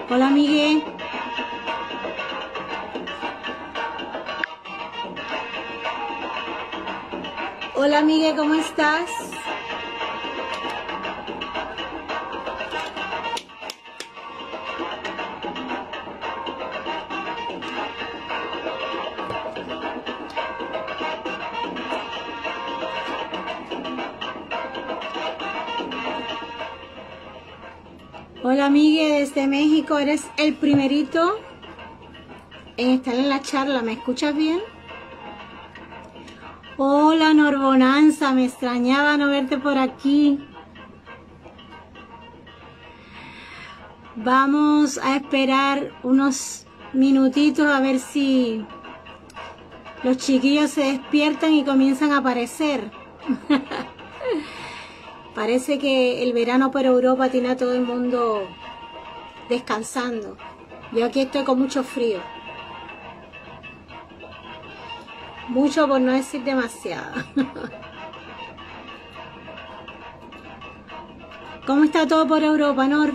Hola, Miguel. Hola, Miguel, ¿cómo estás? Hola, Miguel, desde México. Eres el primerito en estar en la charla. ¿Me escuchas bien? Hola, Norbonanza. Me extrañaba no verte por aquí. Vamos a esperar unos minutitos a ver si los chiquillos se despiertan y comienzan a aparecer. Parece que el verano por Europa tiene a todo el mundo descansando. Yo aquí estoy con mucho frío. Mucho por no decir demasiado. ¿Cómo está todo por Europa, Nor?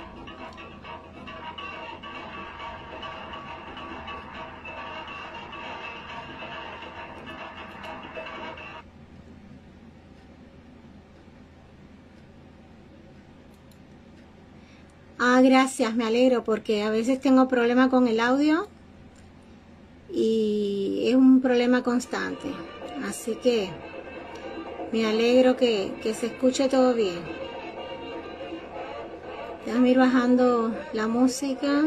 Ah, gracias, me alegro porque a veces tengo problema con el audio y es un problema constante. Así que me alegro que se escuche todo bien. Déjame ir bajando la música.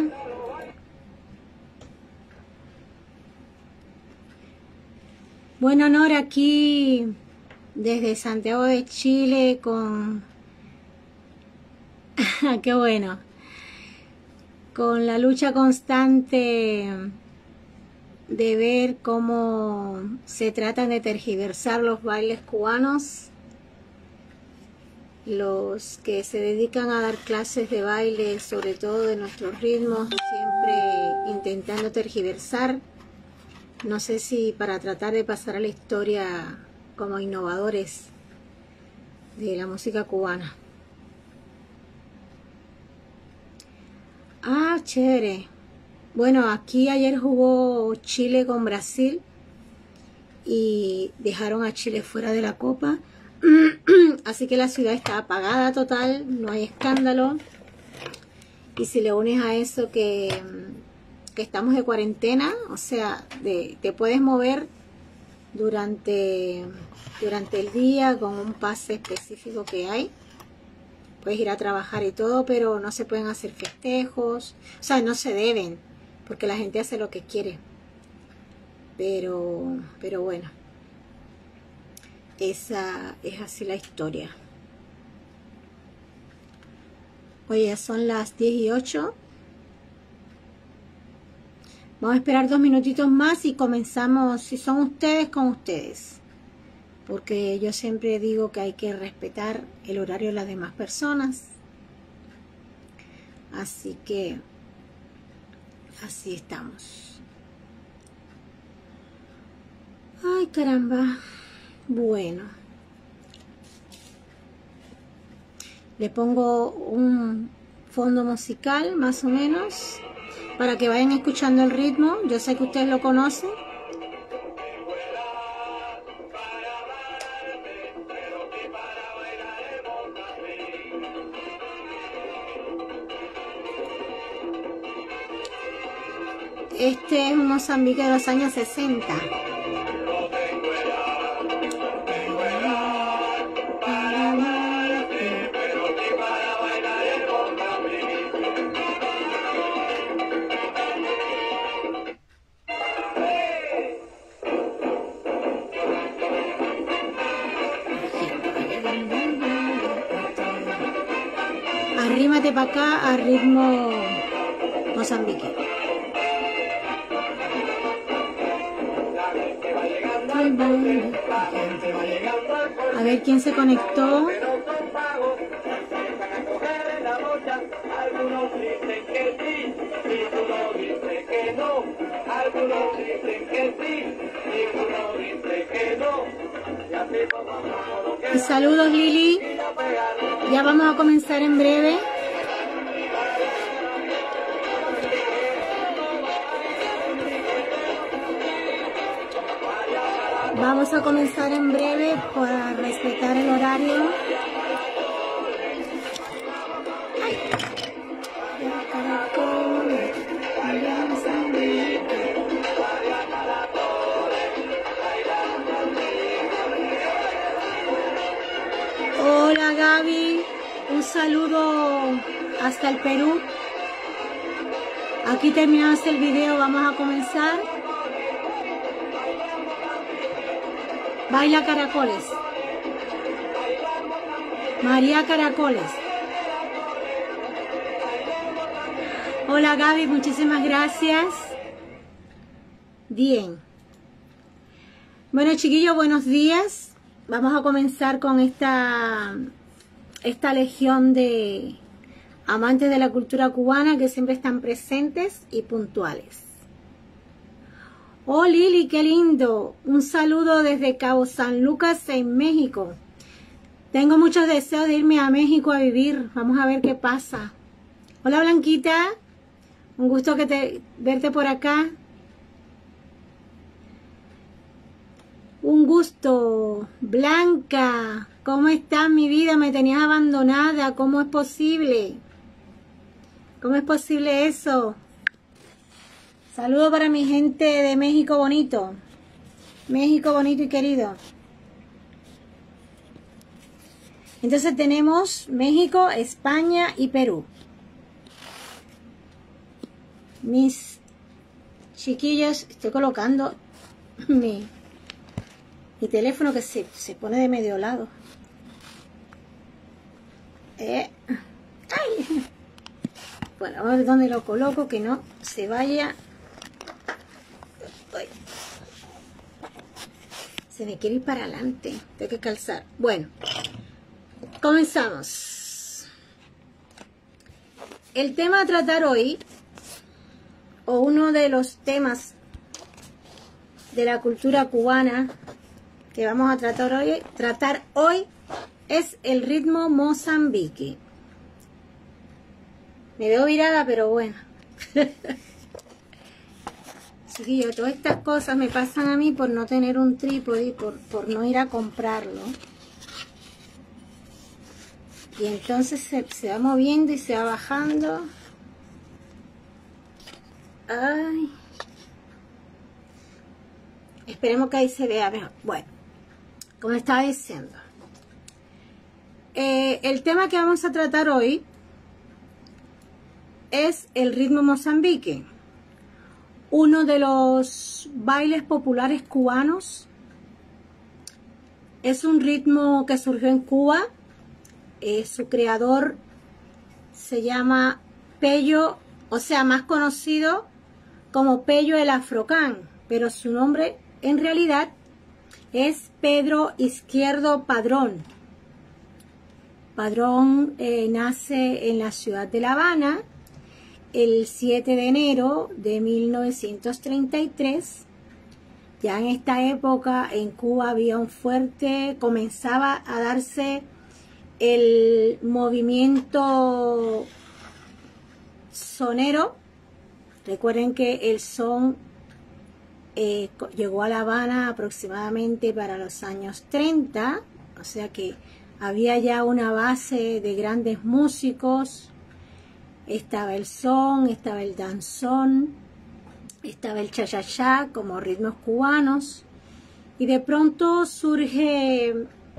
Bueno, Nora, aquí desde Santiago de Chile con... qué bueno. Con la lucha constante de ver cómo se tratan de tergiversar los bailes cubanos. Los que se dedican a dar clases de baile, sobre todo de nuestros ritmos, siempre intentando tergiversar. No sé si para tratar de pasar a la historia como innovadores de la música cubana. Ah, chévere. Bueno, aquí ayer jugó Chile con Brasil y dejaron a Chile fuera de la Copa. Así que la ciudad está apagada total, no hay escándalo. Y si le unes a eso que estamos de cuarentena, o sea, te puedes mover durante el día con un pase específico que hay. Puedes ir a trabajar y todo, pero no se pueden hacer festejos. O sea, no se deben, porque la gente hace lo que quiere. Pero bueno, esa es así la historia. Oye, son las 10:08. Vamos a esperar 2 minutitos más y comenzamos, si son ustedes, con ustedes. Porque yo siempre digo que hay que respetar el horario de las demás personas. Así que, así estamos. Ay, caramba. Bueno. Le pongo un fondo musical, más o menos, para que vayan escuchando el ritmo. Yo sé que ustedes lo conocen. Este es un Mozambique de los años 60. Arrímate para acá a ritmo Mozambique. A ver quién se conectó. Algunos dicen que sí, ninguno dice que no. Algunos dicen que sí, ninguno dice que no. Y saludos, Lili. Ya vamos a comenzar en breve. Vamos a comenzar en breve para respetar el horario. Hola Gaby, un saludo hasta el Perú. Aquí terminamos el video, vamos a comenzar. Baila Caracoles. María Caracoles. Hola Gaby, muchísimas gracias. Bien. Bueno chiquillos, buenos días. Vamos a comenzar con esta legión de amantes de la cultura cubana que siempre están presentes y puntuales. Oh Lili, qué lindo. Un saludo desde Cabo San Lucas en México. Tengo muchos deseos de irme a México a vivir. Vamos a ver qué pasa. Hola Blanquita. Un gusto verte por acá. Un gusto. Blanca, ¿cómo estás mi vida? Me tenías abandonada. ¿Cómo es posible? ¿Cómo es posible eso? Saludos para mi gente de México bonito. México bonito y querido. Entonces tenemos México, España y Perú. Mis chiquillos, estoy colocando mi teléfono que se pone de medio lado. ¡Ay! Bueno, a ver dónde lo coloco que no se vaya. Ay. Se me quiere ir para adelante. Tengo que calzar. Bueno, comenzamos. El tema a tratar hoy, o uno de los temas de la cultura cubana que vamos a tratar hoy es el ritmo mozambique. Me veo virada, pero bueno. Chiquillos, todas estas cosas me pasan a mí por no tener un trípode y por no ir a comprarlo. Y entonces se va moviendo y se va bajando. Ay. Esperemos que ahí se vea mejor. Bueno, como estaba diciendo. El tema que vamos a tratar hoy es el ritmo mozambique. Uno de los bailes populares cubanos. Es un ritmo que surgió en Cuba. Su creador se llama Pello, o sea, más conocido como Pello el Afrocán, pero su nombre en realidad es Pedro Izquierdo Padrón. Padrón nace en la ciudad de La Habana el 7 de enero de 1933. Ya en esta época en Cuba había un fuerte, comenzaba a darse el movimiento sonero. Recuerden que el son llegó a La Habana aproximadamente para los años 30, o sea que había ya una base de grandes músicos. Estaba el son, estaba el danzón, estaba el cha-cha-cha como ritmos cubanos, y de pronto surge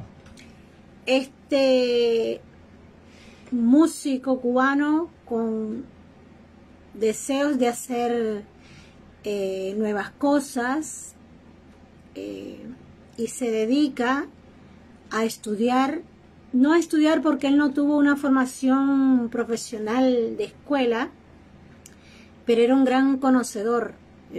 este músico cubano con deseos de hacer nuevas cosas, y se dedica a estudiar. No a estudiar porque él no tuvo una formación profesional de escuela, pero era un gran conocedor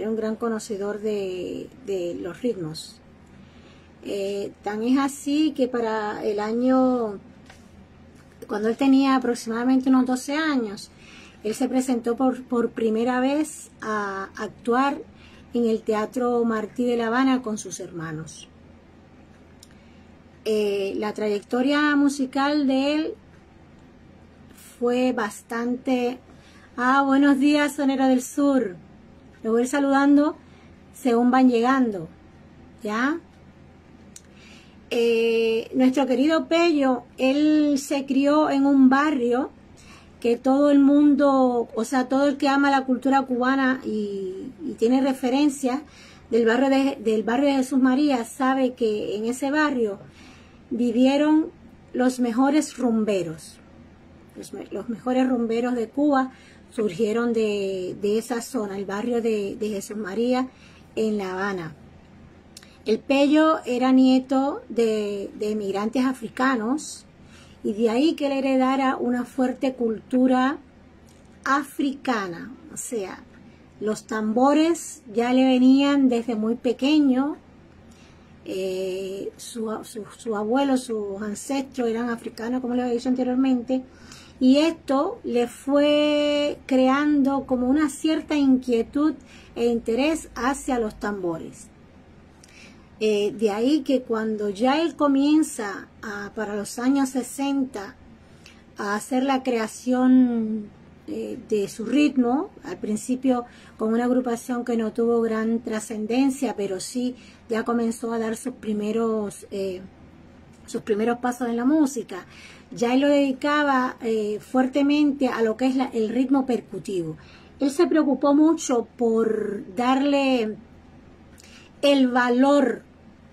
de los ritmos. Tan es así que para el año, cuando él tenía aproximadamente unos 12 años, él se presentó por primera vez a actuar en el Teatro Martí de La Habana con sus hermanos. La trayectoria musical de él fue bastante... buenos días, Sonero del Sur. Los voy a ir saludando según van llegando, ¿ya? nuestro querido Pello, él se crió en un barrio que todo el mundo, o sea, todo el que ama la cultura cubana y tiene referencia del barrio de Jesús María, sabe que en ese barrio vivieron los mejores rumberos. Los mejores rumberos de Cuba surgieron de esa zona, el barrio de Jesús María en La Habana. El Pello era nieto de emigrantes africanos y de ahí que él heredara una fuerte cultura africana. O sea, los tambores ya le venían desde muy pequeño. Su abuelo, sus ancestros eran africanos, como les había dicho anteriormente, y esto le fue creando como una cierta inquietud e interés hacia los tambores. De ahí que cuando ya él comienza para los años 60 a hacer la creación de su ritmo, al principio con una agrupación que no tuvo gran trascendencia, pero sí ya comenzó a dar sus primeros pasos en la música. Ya él lo dedicaba fuertemente a lo que es el ritmo percutivo. Él se preocupó mucho por darle el valor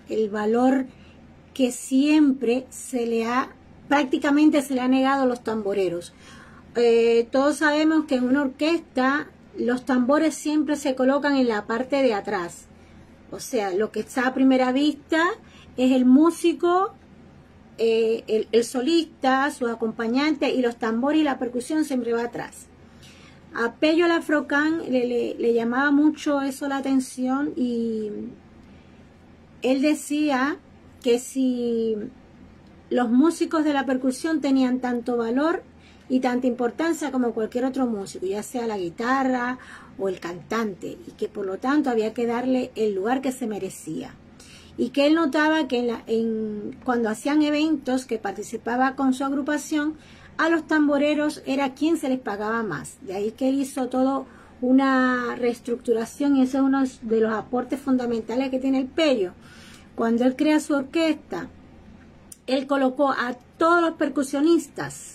que siempre prácticamente se le ha negado a los tamboreros. Todos sabemos que en una orquesta los tambores siempre se colocan en la parte de atrás. O sea, lo que está a primera vista es el músico, el solista, sus acompañantes, y los tambores y la percusión siempre va atrás. A Pello Lafrocán le llamaba mucho eso la atención, y él decía que si los músicos de la percusión tenían tanto valor y tanta importancia como cualquier otro músico, ya sea la guitarra o el cantante, y que por lo tanto había que darle el lugar que se merecía. Y que él notaba que cuando hacían eventos que participaba con su agrupación, a los tamboreros era quien se les pagaba más. De ahí que él hizo todo una reestructuración, y ese es uno de los aportes fundamentales que tiene el Pello. Cuando él crea su orquesta, él colocó a todos los percusionistas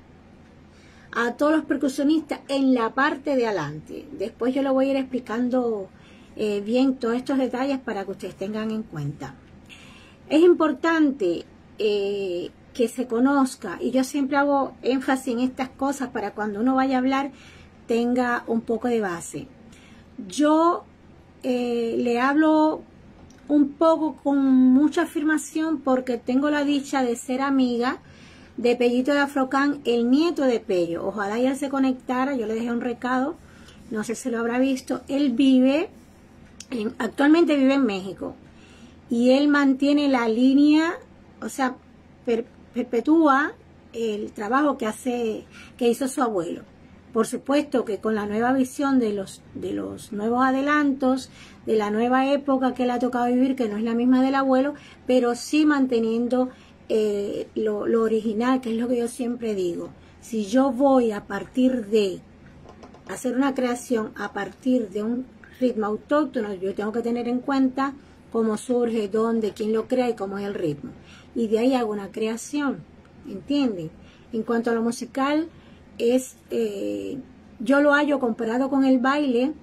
en la parte de adelante. Después yo lo voy a ir explicando bien todos estos detalles para que ustedes tengan en cuenta. Es importante que se conozca, y yo siempre hago énfasis en estas cosas para cuando uno vaya a hablar tenga un poco de base. Yo le hablo un poco con mucha afirmación porque tengo la dicha de ser amiga de Pellito Lafrocán, el nieto de Pello. Ojalá ya se conectara, yo le dejé un recado, no sé si lo habrá visto. Él actualmente vive en México, y él mantiene la línea, o sea, perpetúa el trabajo que hizo su abuelo. Por supuesto que con la nueva visión de los nuevos adelantos, de la nueva época que le ha tocado vivir, que no es la misma del abuelo, pero sí manteniendo lo original, que es lo que yo siempre digo. Si yo voy a partir de hacer una creación a partir de un ritmo autóctono, yo tengo que tener en cuenta cómo surge, dónde, quién lo crea y cómo es el ritmo. Y de ahí hago una creación, ¿entienden? En cuanto a lo musical, yo lo hallo comparado con el baile,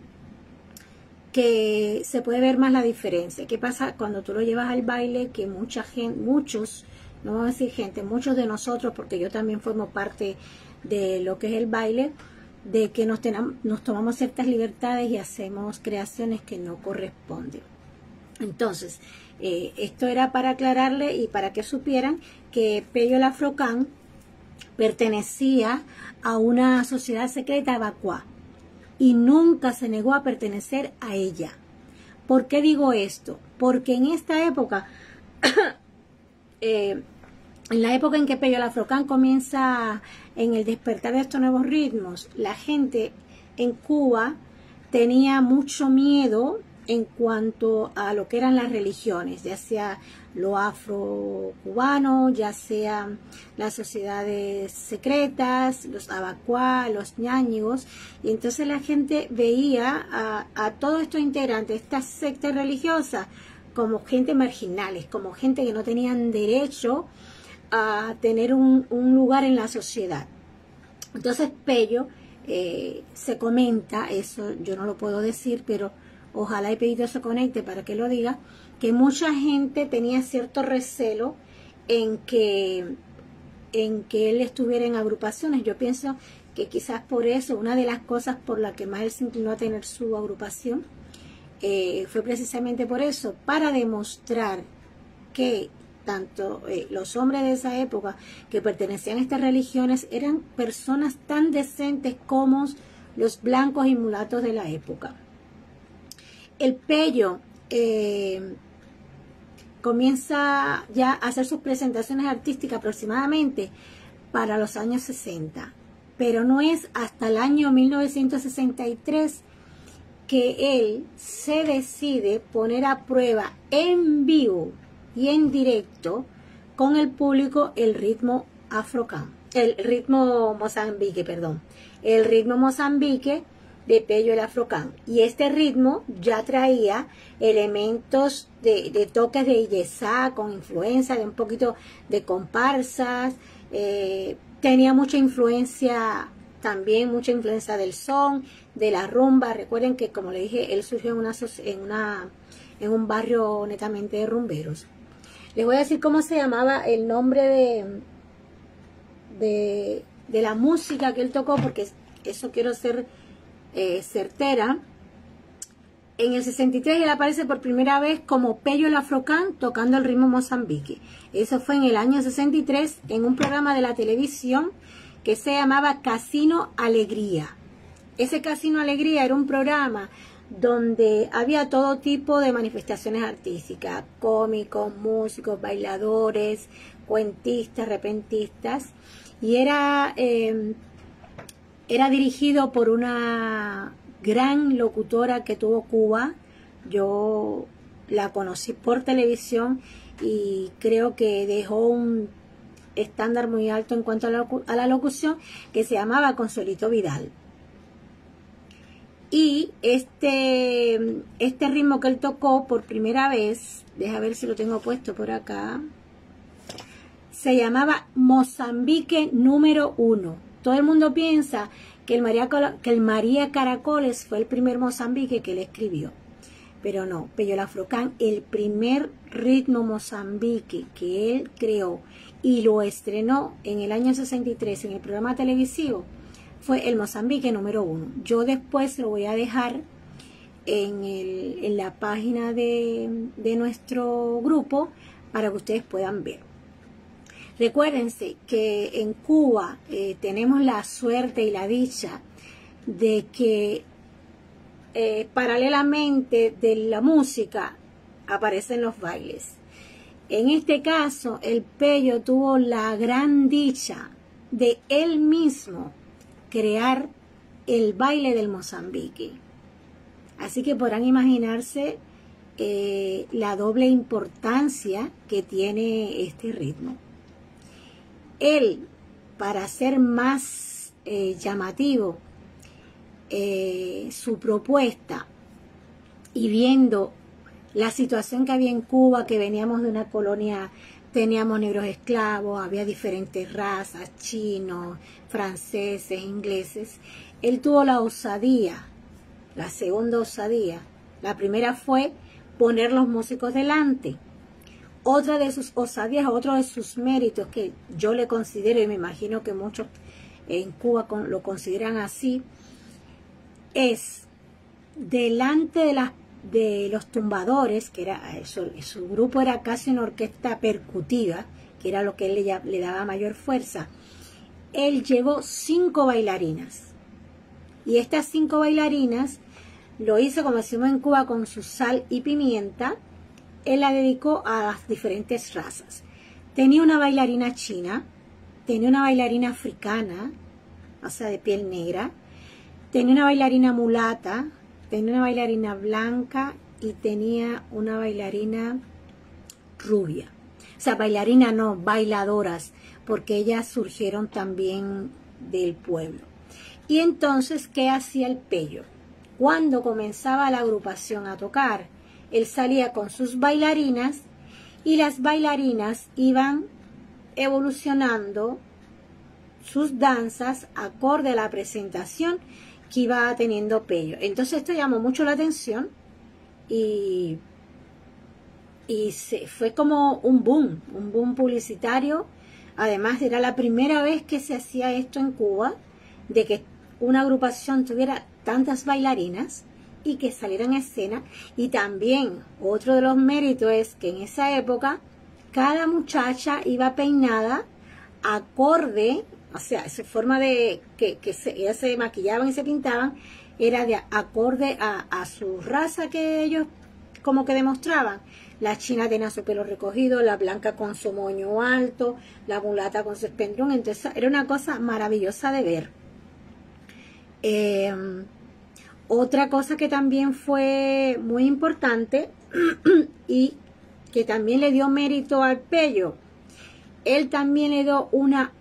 que se puede ver más la diferencia. ¿Qué pasa cuando tú lo llevas al baile? Que muchos de nosotros, porque yo también formo parte de lo que es el baile, de que nos tomamos ciertas libertades y hacemos creaciones que no corresponden. Entonces, esto era para aclararle y para que supieran que Pello Lafrocán pertenecía a una sociedad secreta vacua y nunca se negó a pertenecer a ella. ¿Por qué digo esto? Porque en esta época, en la época en que Pello Lafrocán comienza en el despertar de estos nuevos ritmos, la gente en Cuba tenía mucho miedo en cuanto a lo que eran las religiones, ya sea lo afro-cubano, ya sea las sociedades secretas, los abacuá, los ñáñigos, y entonces la gente veía a todos estos integrantes, esta secta religiosa, como gente marginales, como gente que no tenían derecho a tener un lugar en la sociedad. Entonces Pello, se comenta, eso yo no lo puedo decir, pero ojalá y Pellito se conecte para que lo diga, que mucha gente tenía cierto recelo en que él estuviera en agrupaciones. Yo pienso que quizás por eso, una de las cosas por la que más él se inclinó a tener su agrupación, fue precisamente por eso, para demostrar que tanto los hombres de esa época que pertenecían a estas religiones eran personas tan decentes como los blancos y mulatos de la época. El Pello comienza ya a hacer sus presentaciones artísticas aproximadamente para los años 60, pero no es hasta el año 1963 que él se decide poner a prueba en vivo y en directo con el público el ritmo mozambique, el ritmo mozambique de Pello el Afrocán. Y este ritmo ya traía elementos de toques de yesá, con influencia de un poquito de comparsas, tenía mucha influencia, también mucha influencia del son, de la rumba. Recuerden que, como le dije, él surgió en un barrio netamente de rumberos. Les voy a decir cómo se llamaba el nombre de la música que él tocó, porque eso quiero ser certera. En el 63 él aparece por primera vez como Pello el Afrocán tocando el ritmo mozambique. Eso fue en el año 63 en un programa de la televisión que se llamaba Casino Alegría. Ese Casino Alegría era un programa donde había todo tipo de manifestaciones artísticas, cómicos, músicos, bailadores, cuentistas, repentistas, y era dirigido por una gran locutora que tuvo Cuba. Yo la conocí por televisión y creo que dejó un estándar muy alto en cuanto a la locución, que se llamaba Consuelito Vidal. Y este ritmo que él tocó por primera vez, deja ver si lo tengo puesto por acá, se llamaba Mozambique número 1. Todo el mundo piensa que el María Caracoles fue el primer Mozambique que él escribió, pero no. Pello el Afrocán, el primer ritmo mozambique que él creó y lo estrenó en el año 63 en el programa televisivo, fue el Mozambique número 1. Yo después lo voy a dejar en la página de nuestro grupo para que ustedes puedan ver. Recuérdense que en Cuba tenemos la suerte y la dicha de que paralelamente de la música aparecen los bailes. En este caso, el Pello tuvo la gran dicha de él mismo crear el baile del Mozambique. Así que podrán imaginarse la doble importancia que tiene este ritmo. Él, para hacer más llamativo su propuesta, y viendo la situación que había en Cuba, que veníamos de una colonia, teníamos negros esclavos, había diferentes razas, chinos, franceses, ingleses, él tuvo la osadía, la segunda osadía. La primera fue poner los músicos delante. Otra de sus osadías, otro de sus méritos que yo le considero, y me imagino que muchos en Cuba lo consideran así, es delante de los tumbadores, que era su grupo era casi una orquesta percutiva, que era lo que él le daba mayor fuerza. Él llevó 5 bailarinas, y estas 5 bailarinas lo hizo, como decimos en Cuba, con su sal y pimienta. Él la dedicó a las diferentes razas. Tenía una bailarina china, tenía una bailarina africana, o sea, de piel negra, tenía una bailarina mulata, tenía una bailarina blanca y tenía una bailarina rubia. O sea, bailarina no, bailadoras, porque ellas surgieron también del pueblo. Y entonces, ¿qué hacía el Pello? Cuando comenzaba la agrupación a tocar, él salía con sus bailarinas y las bailarinas iban evolucionando sus danzas acorde a la presentación que iba teniendo Pello. Entonces esto llamó mucho la atención y fue como un boom publicitario. Además era la primera vez que se hacía esto en Cuba, de que una agrupación tuviera tantas bailarinas y que salieran a escena. Y también otro de los méritos es que en esa época cada muchacha iba peinada acorde, o sea, su forma de ellas se maquillaban y se pintaban era de acorde a su raza que ellos como que demostraban. La china tenía su pelo recogido, la blanca con su moño alto, la mulata con su espendrún. Entonces era una cosa maravillosa de ver. Otra cosa que también fue muy importante y que también le dio mérito al Pello, él también le dio una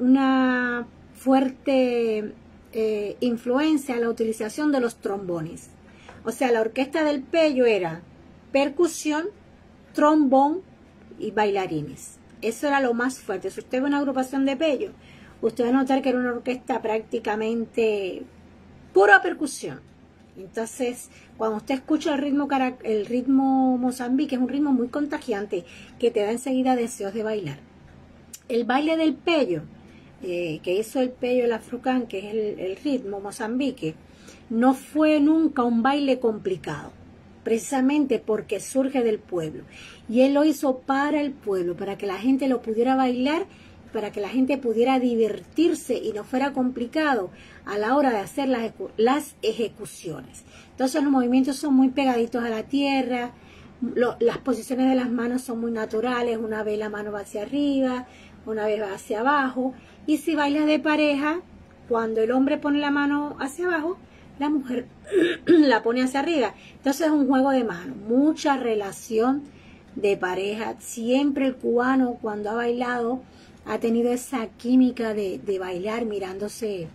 fuerte influencia a la utilización de los trombones. O sea, la orquesta del Pello era percusión, trombón y bailarines. Eso era lo más fuerte. Si usted ve una agrupación de Pello, usted va a notar que era una orquesta prácticamente pura percusión. Entonces, cuando usted escucha el ritmo mozambique, es un ritmo muy contagiante que te da enseguida deseos de bailar. El baile del Pello, que hizo el Pello el Afrucán, que es el ritmo mozambique, no fue nunca un baile complicado, precisamente porque surge del pueblo. Y él lo hizo para el pueblo, para que la gente lo pudiera bailar, para que la gente pudiera divertirse y no fuera complicado a la hora de hacer las ejecuciones. Entonces los movimientos son muy pegaditos a la tierra, las posiciones de las manos son muy naturales, una vez la mano va hacia arriba, una vez va hacia abajo, y si bailas de pareja, cuando el hombre pone la mano hacia abajo, la mujer la pone hacia arriba. Entonces es un juego de manos, mucha relación de pareja. Siempre el cubano cuando ha bailado ha tenido esa química de bailar mirándose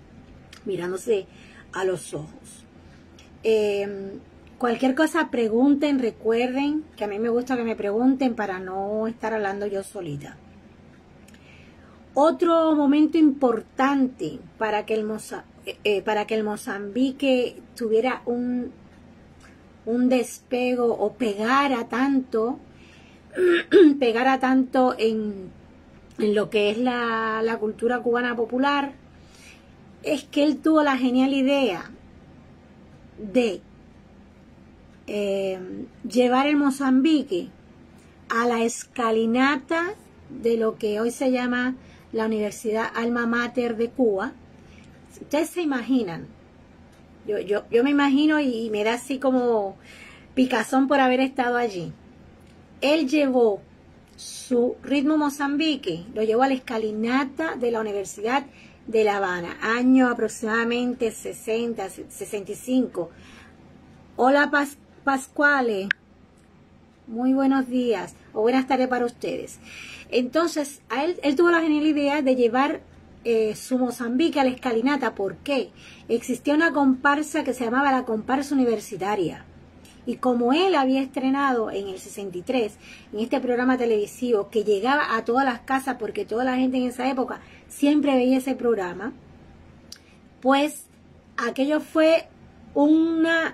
a los ojos. Cualquier cosa pregunten, recuerden que a mí me gusta que me pregunten para no estar hablando yo solita. Otro momento importante para que el Mozambique tuviera un despego o pegara tanto en lo que es la cultura cubana popular, es que él tuvo la genial idea de llevar el Mozambique a la escalinata de lo que hoy se llama la Universidad Alma Mater de Cuba. Ustedes se imaginan, yo me imagino y me da así como picazón por haber estado allí. Él llevó su ritmo mozambique, lo llevó a la escalinata de la Universidad de La Habana, año aproximadamente 60, 65. Hola Pascuale, muy buenos días o buenas tardes para ustedes. Entonces, él tuvo la genial idea de llevar su Mozambique a la escalinata. ¿Por qué? Existía una comparsa que se llamaba la comparsa universitaria. Y como él había estrenado en el 63, en este programa televisivo que llegaba a todas las casas, porque toda la gente en esa época siempre veía ese programa, pues aquello fue una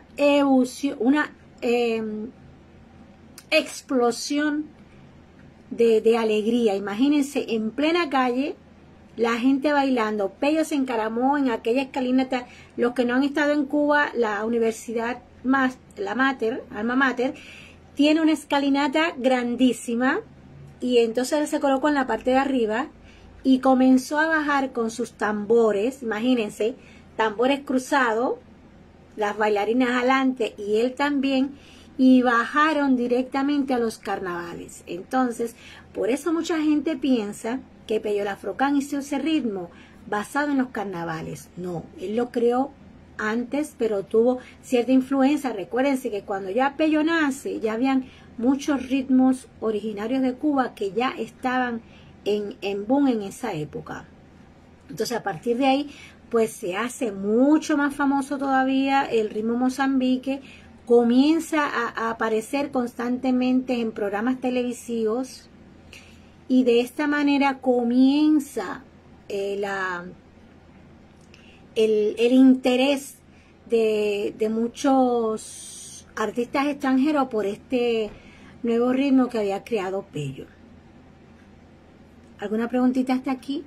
explosión de alegría. Imagínense, en plena calle, la gente bailando. Pello se encaramó en aquella escalinata. Los que no han estado en Cuba, la universidad Alma Mater, tiene una escalinata grandísima, y entonces él se colocó en la parte de arriba y comenzó a bajar con sus tambores. Imagínense, tambores cruzados, las bailarinas adelante y él también, y bajaron directamente a los carnavales. Entonces, por eso mucha gente piensa que Pello el Afrucán hizo ese ritmo basado en los carnavales. No, él lo creó antes, pero tuvo cierta influencia. Recuérdense que cuando ya Pello nace, ya habían muchos ritmos originarios de Cuba que ya estaban en boom en esa época. Entonces, a partir de ahí, pues se hace mucho más famoso todavía el ritmo mozambique comienza a aparecer constantemente en programas televisivos y de esta manera comienza el interés de muchos artistas extranjeros por este nuevo ritmo que había creado Pello. ¿Alguna preguntita hasta aquí?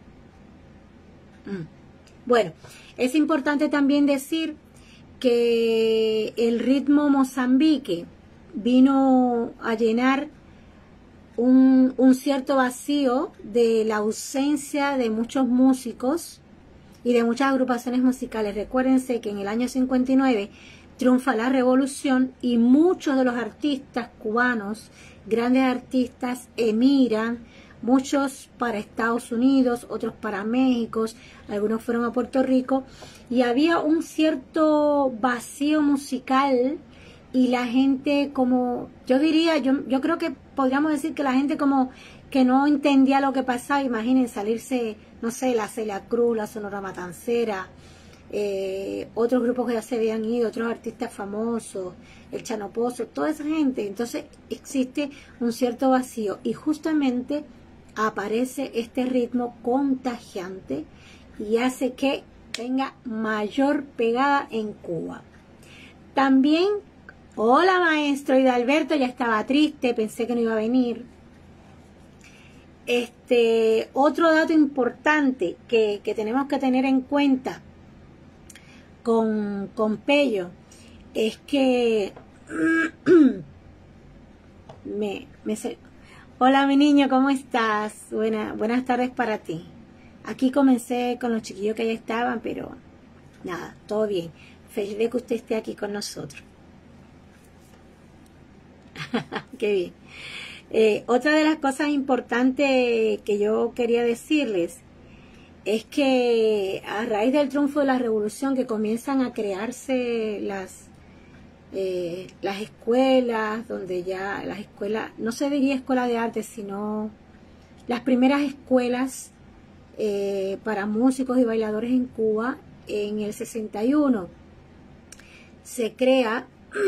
Bueno, es importante también decir que el ritmo Mozambique vino a llenar un cierto vacío de la ausencia de muchos músicos y de muchas agrupaciones musicales. Recuérdense que en el año 59 triunfa la revolución y muchos de los artistas cubanos, grandes artistas, emigran, muchos para Estados Unidos, otros para México, algunos fueron a Puerto Rico, y había un cierto vacío musical y la gente, como yo diría, yo creo que podríamos decir que la gente como que no entendía lo que pasaba. Imaginen salirse, no sé, la Celia Cruz, la Sonora Matancera, otros grupos que ya se habían ido, otros artistas famosos, el Chano Pozo, toda esa gente. Entonces existe un cierto vacío y justamente aparece este ritmo contagiante y hace que tenga mayor pegada en Cuba. También, hola maestro, y de Alberto ya estaba triste, pensé que no iba a venir. Otro dato importante que tenemos que tener en cuenta con Pello es que hola mi niño, ¿cómo estás? Buenas tardes para ti. Aquí comencé con los chiquillos que ya estaban, pero nada, todo bien. Feliz de que usted esté aquí con nosotros. Qué bien. Otra de las cosas importantes que yo quería decirles es que a raíz del triunfo de la revolución que comienzan a crearse las escuelas, donde ya las escuelas, no se diría escuela de arte, sino las primeras escuelas para músicos y bailadores en Cuba, en el 61 se crea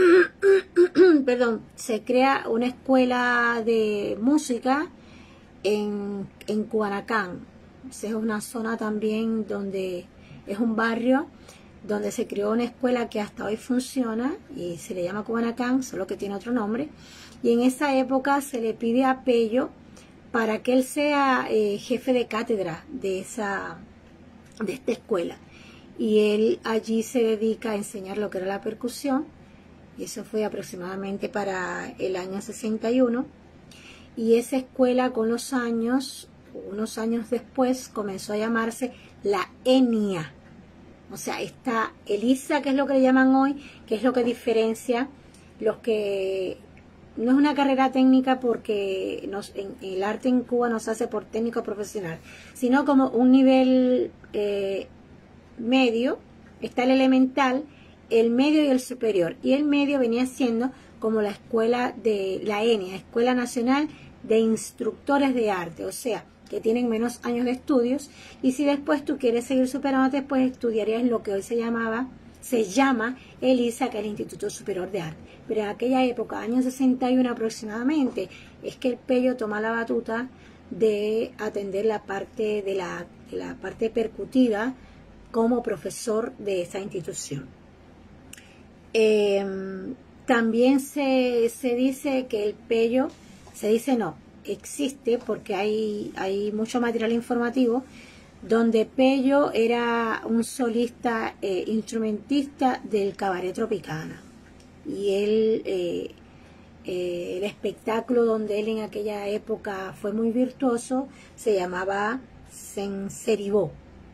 se crea una escuela de música en Cubanacán. Es una zona también donde es un barrio donde se creó una escuela que hasta hoy funciona y se le llama Cubanacán, solo que tiene otro nombre. Y en esa época se le pide a Pello para que él sea jefe de cátedra de esta escuela. Y él allí se dedica a enseñar lo que era la percusión. Y eso fue aproximadamente para el año 61. Y esa escuela con los años, unos años después, comenzó a llamarse la ENIA. O sea, está ELISA, que es lo que le llaman hoy, que es lo que diferencia los que... No es una carrera técnica porque el arte en Cuba no se hace por técnico profesional, sino como un nivel medio. Está el elemental, el medio y el superior. Y el medio venía siendo como la escuela de la ENIA, Escuela Nacional de Instructores de Arte, o sea, que tienen menos años de estudios. Y si después tú quieres seguir superándote, pues estudiarías lo que hoy se llama ELISA, que es el Instituto Superior de Arte. Pero en aquella época, años 61 aproximadamente, es que el Pello toma la batuta de atender la parte de la parte percutida como profesor de esa institución. También se dice que el Pello, existe porque hay mucho material informativo donde Pello era un solista instrumentista del Cabaret Tropicana. Y el espectáculo donde él en aquella época fue muy virtuoso se llamaba Senseribó.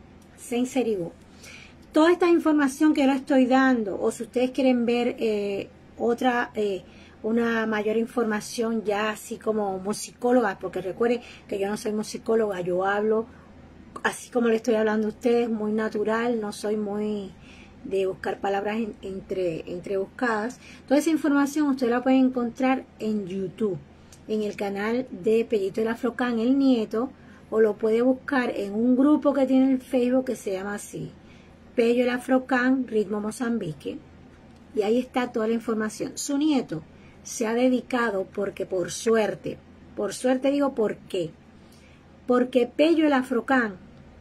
Toda esta información que yo les estoy dando, o si ustedes quieren ver una mayor información ya así como musicóloga, porque recuerden que yo no soy musicóloga, yo hablo así como le estoy hablando a ustedes, muy natural, no soy muy de buscar palabras entre buscadas. Toda esa información usted la puede encontrar en YouTube, en el canal de Pellito el Afrocán, el nieto, o lo puede buscar en un grupo que tiene el Facebook que se llama así, Pello el Afrocán, Ritmo Mozambique. Y ahí está toda la información. Su nieto se ha dedicado porque por suerte digo por qué. Porque Pello el Afrocán,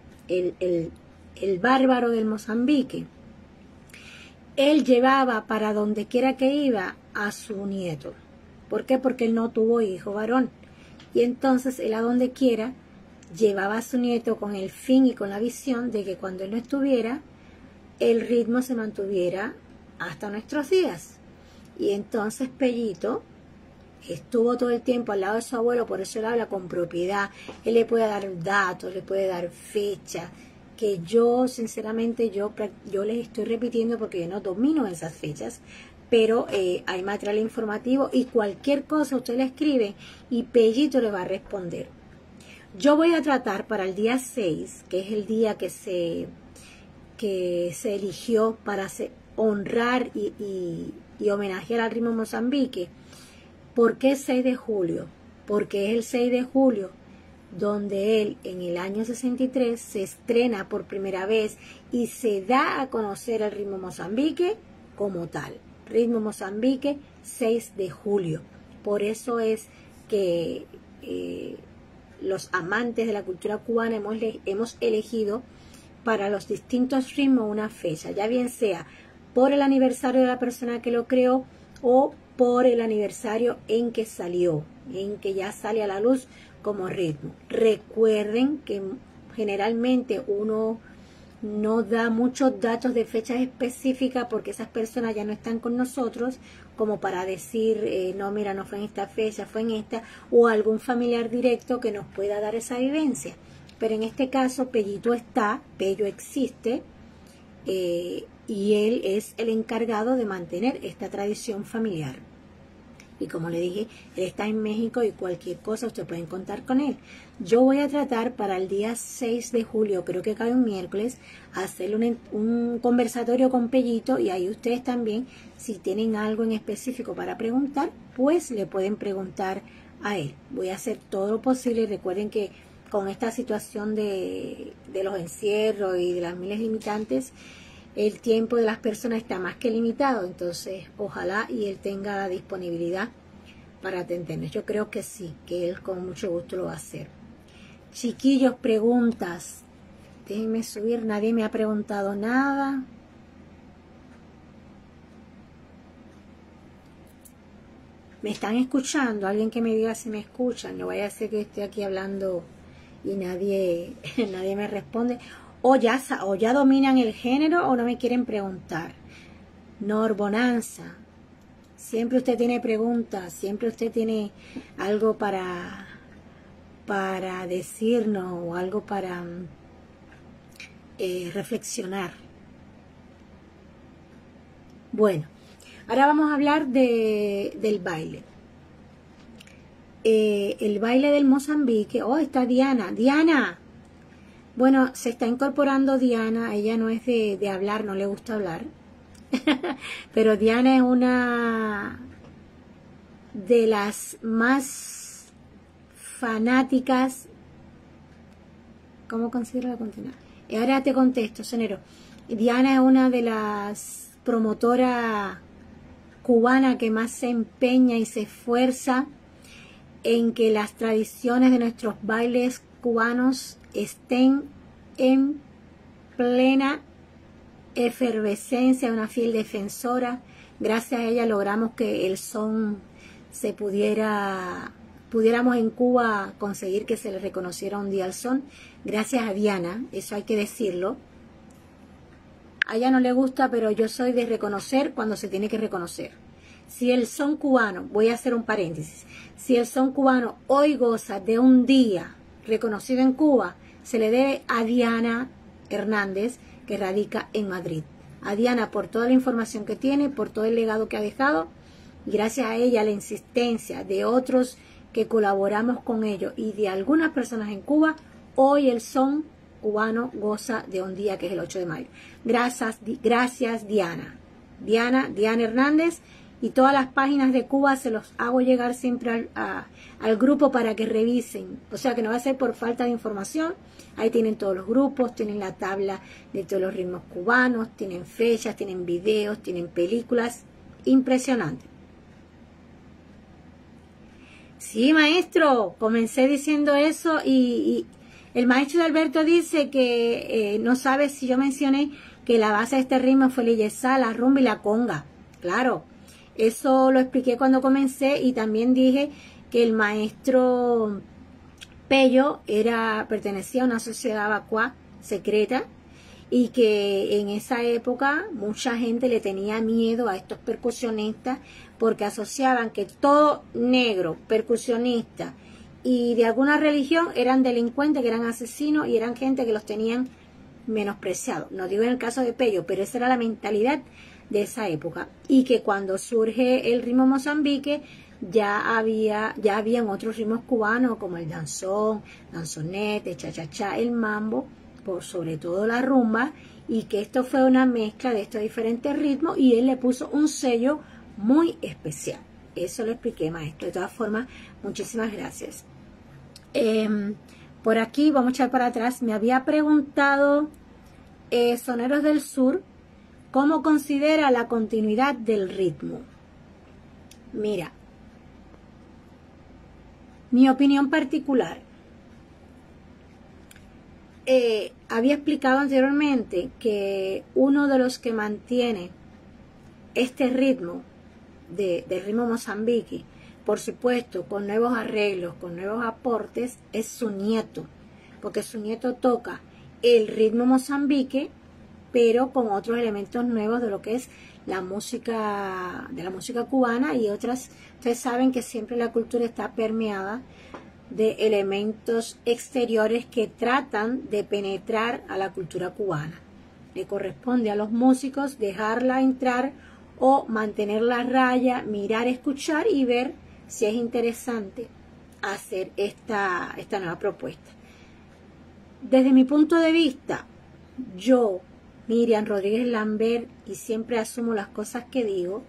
el bárbaro del Mozambique, él llevaba para donde quiera que iba a su nieto. ¿Por qué? Porque él no tuvo hijo varón. Y entonces él a donde quiera llevaba a su nieto con el fin y con la visión de que cuando él no estuviera, el ritmo se mantuviera hasta nuestros días. Y entonces Pellito estuvo todo el tiempo al lado de su abuelo, por eso él habla con propiedad. Él le puede dar datos, le puede dar fecha, que yo sinceramente yo les estoy repitiendo porque yo no domino esas fechas, pero hay material informativo y cualquier cosa usted le escribe y Pellito le va a responder. Yo voy a tratar para el día 6, que es el día que se eligió para honrar y homenajear al ritmo Mozambique. ¿Por qué 6 de julio? Porque es el 6 de julio donde él en el año 63 se estrena por primera vez y se da a conocer el ritmo Mozambique como tal. Ritmo Mozambique, 6 de julio. Por eso es que los amantes de la cultura cubana hemos elegido para los distintos ritmos una fecha, ya bien sea por el aniversario de la persona que lo creó o por el aniversario en que salió, en que ya sale a la luz como ritmo. Recuerden que generalmente uno no da muchos datos de fechas específicas porque esas personas ya no están con nosotros como para decir, no, mira, no fue en esta fecha, fue en esta, o algún familiar directo que nos pueda dar esa vivencia. Pero en este caso, Pellito está, Pello existe, y él es el encargado de mantener esta tradición familiar. Y como le dije, él está en México y cualquier cosa usted puede contar con él. Yo voy a tratar para el día 6 de julio, creo que cae un miércoles, hacer un conversatorio con Pellito y ahí ustedes también, si tienen algo en específico para preguntar, pues le pueden preguntar a él. Voy a hacer todo lo posible. Recuerden que con esta situación de los encierros y de las miles limitantes, el tiempo de las personas está más que limitado, entonces ojalá y él tenga la disponibilidad para atendernos. Yo creo que sí, que él con mucho gusto lo va a hacer. Chiquillos, preguntas. Déjenme subir, nadie me ha preguntado nada. ¿Me están escuchando? Alguien que me diga si me escuchan. No vaya a ser que esté aquí hablando y nadie me responde. O ya dominan el género o no me quieren preguntar. Norbonanza. Siempre usted tiene preguntas, siempre usted tiene algo para decirnos o algo para reflexionar. Bueno, ahora vamos a hablar del baile. El baile del Mozambique. Oh, está Diana. Diana. Bueno, se está incorporando Diana. Ella no es de hablar, no le gusta hablar. Pero Diana es una de las más fanáticas. ¿Cómo considero la continuar? Ahora te contesto, sonero. Diana es una de las promotoras cubanas que más se empeña y se esfuerza en que las tradiciones de nuestros bailes cubanos estén en plena efervescencia, una fiel defensora. Gracias a ella logramos que el son se pudiéramos en Cuba conseguir que se le reconociera un día al son. Gracias a Diana, eso hay que decirlo. A ella no le gusta, pero yo soy de reconocer cuando se tiene que reconocer. Si el son cubano, voy a hacer un paréntesis, si el son cubano hoy goza de un día reconocido en Cuba, se le debe a Diana Hernández, que radica en Madrid. A Diana por toda la información que tiene, por todo el legado que ha dejado, y gracias a ella, la insistencia de otros que colaboramos con ellos y de algunas personas en Cuba, hoy el son cubano goza de un día que es el 8 de mayo. Gracias Diana. Diana Hernández, y todas las páginas de Cuba se los hago llegar siempre al grupo para que revisen. O sea que no va a ser por falta de información. Ahí tienen todos los grupos, tienen la tabla de todos los ritmos cubanos, tienen fechas, tienen videos, tienen películas. Impresionante. Sí, maestro, comencé diciendo eso y el maestro de Alberto dice que no sabe si yo mencioné que la base de este ritmo fue la yesá, la rumba y la conga. Claro, eso lo expliqué cuando comencé y también dije que el maestro Pello pertenecía a una sociedad vacua secreta y que en esa época mucha gente le tenía miedo a estos percusionistas porque asociaban que todo negro, percusionista y de alguna religión eran delincuentes, que eran asesinos y eran gente que los tenían menospreciados. No digo en el caso de Pello, pero esa era la mentalidad de esa época. Y que cuando surge el ritmo Mozambique ya habían otros ritmos cubanos como el danzón, danzonete, cha-cha-cha, el mambo, por sobre todo la rumba, y que esto fue una mezcla de estos diferentes ritmos y él le puso un sello muy especial. Eso lo expliqué, maestro. De todas formas, muchísimas gracias. Por aquí, vamos a echar para atrás, me había preguntado Soneros del Sur, ¿cómo considera la continuidad del ritmo? Mira, mi opinión particular. Había explicado anteriormente que uno de los que mantiene este ritmo del ritmo Mozambique, por supuesto, con nuevos arreglos, con nuevos aportes, es su nieto, porque su nieto toca el ritmo Mozambique, pero con otros elementos nuevos de lo que es la música cubana y otras. Ustedes saben que siempre la cultura está permeada de elementos exteriores que tratan de penetrar a la cultura cubana. Le corresponde a los músicos dejarla entrar o mantenerla a raya, mirar, escuchar y ver si es interesante hacer esta nueva propuesta. Desde mi punto de vista, yo, Miriam Rodríguez Lambert, y siempre asumo las cosas que digo,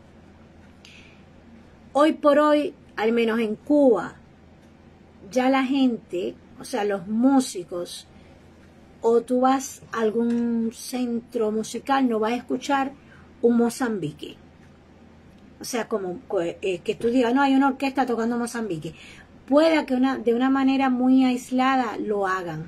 hoy por hoy, al menos en Cuba, ya la gente, o sea, los músicos, o tú vas a algún centro musical, no vas a escuchar un Mozambique. O sea, como que tú digas, no, hay una orquesta tocando Mozambique. Pueda que de una manera muy aislada lo hagan.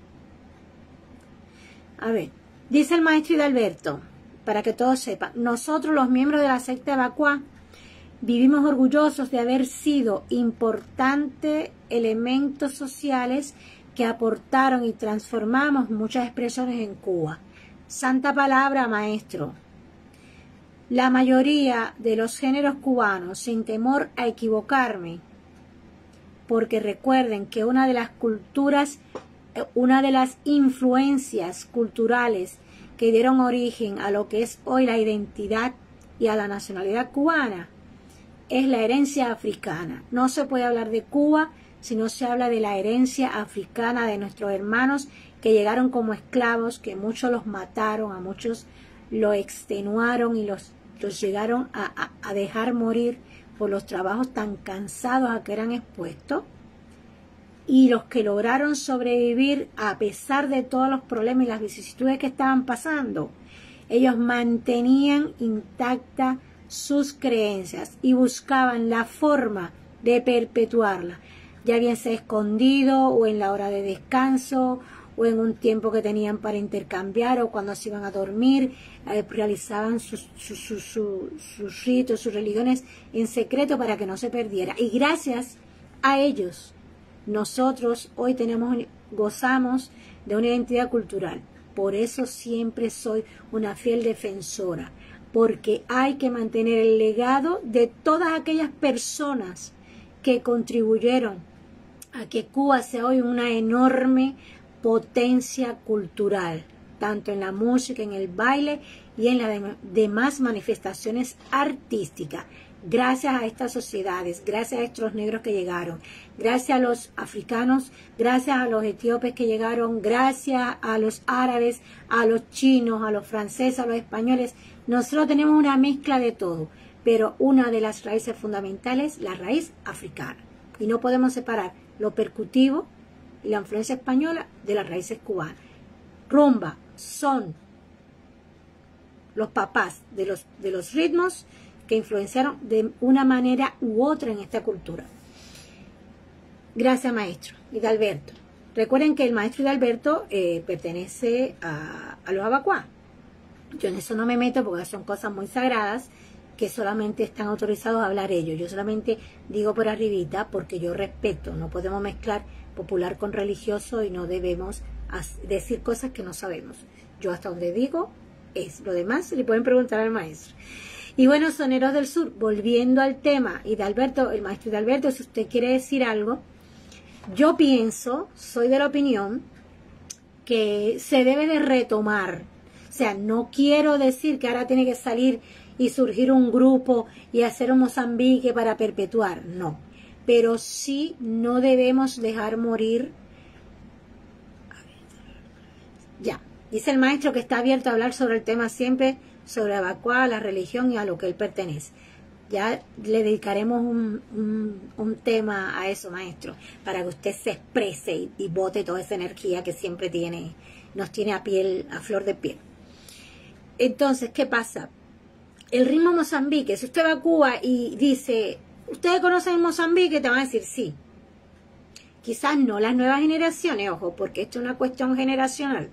A ver, dice el maestro Hidalberto, para que todos sepan, nosotros los miembros de la secta Vacua vivimos orgullosos de haber sido importantes elementos sociales que aportaron y transformamos muchas expresiones en Cuba. Santa palabra, maestro. La mayoría de los géneros cubanos, sin temor a equivocarme, porque recuerden que una de las influencias culturales que dieron origen a lo que es hoy la identidad y a la nacionalidad cubana es la herencia africana. No se puede hablar de Cuba si no se habla de la herencia africana de nuestros hermanos que llegaron como esclavos, que muchos los mataron, a muchos lo extenuaron y los llegaron a dejar morir por los trabajos tan cansados a que eran expuestos, y los que lograron sobrevivir a pesar de todos los problemas y las vicisitudes que estaban pasando, ellos mantenían intactas sus creencias y buscaban la forma de perpetuarla, ya bien sea escondido o en la hora de descanso o en un tiempo que tenían para intercambiar o cuando se iban a dormir, realizaban sus ritos, sus religiones en secreto para que no se perdiera. Y gracias a ellos, nosotros hoy gozamos de una identidad cultural. Por eso siempre soy una fiel defensora, porque hay que mantener el legado de todas aquellas personas que contribuyeron a que Cuba sea hoy una enorme potencia cultural, tanto en la música, en el baile y en las demás manifestaciones artísticas. Gracias a estas sociedades, gracias a estos negros que llegaron, gracias a los africanos, gracias a los etíopes que llegaron, gracias a los árabes, a los chinos, a los franceses, a los españoles. Nosotros tenemos una mezcla de todo, pero una de las raíces fundamentales, la raíz africana. Y no podemos separar lo percutivo y la influencia española de las raíces cubanas. Rumba, son los papás de los ritmos que influenciaron de una manera u otra en esta cultura. Gracias, maestro. Y de Alberto. Recuerden que el maestro de Alberto pertenece a los abacuá. Yo en eso no me meto porque son cosas muy sagradas que solamente están autorizados a hablar ellos. Yo solamente digo por arribita porque yo respeto. No podemos mezclar popular con religioso y no debemos decir cosas que no sabemos. Yo hasta donde digo es lo demás, le pueden preguntar al maestro. Y bueno, soneros del sur, volviendo al tema, y de Alberto, el maestro de Alberto, si usted quiere decir algo, yo pienso, soy de la opinión, que se debe de retomar. O sea, no quiero decir que ahora tiene que salir y surgir un grupo y hacer un Mozambique para perpetuar, no. Pero sí no debemos dejar morir. Ya, dice el maestro que está abierto a hablar sobre el tema siempre, sobre Abacuá, la religión y a lo que él pertenece. Ya le dedicaremos un tema a eso, maestro, para que usted se exprese y bote toda esa energía que siempre tiene, nos tiene a flor de piel. Entonces, ¿qué pasa? El ritmo Mozambique, si usted va a Cuba y dice, ¿ustedes conocen Mozambique? Te van a decir sí. Quizás no las nuevas generaciones, ojo, porque esto es una cuestión generacional.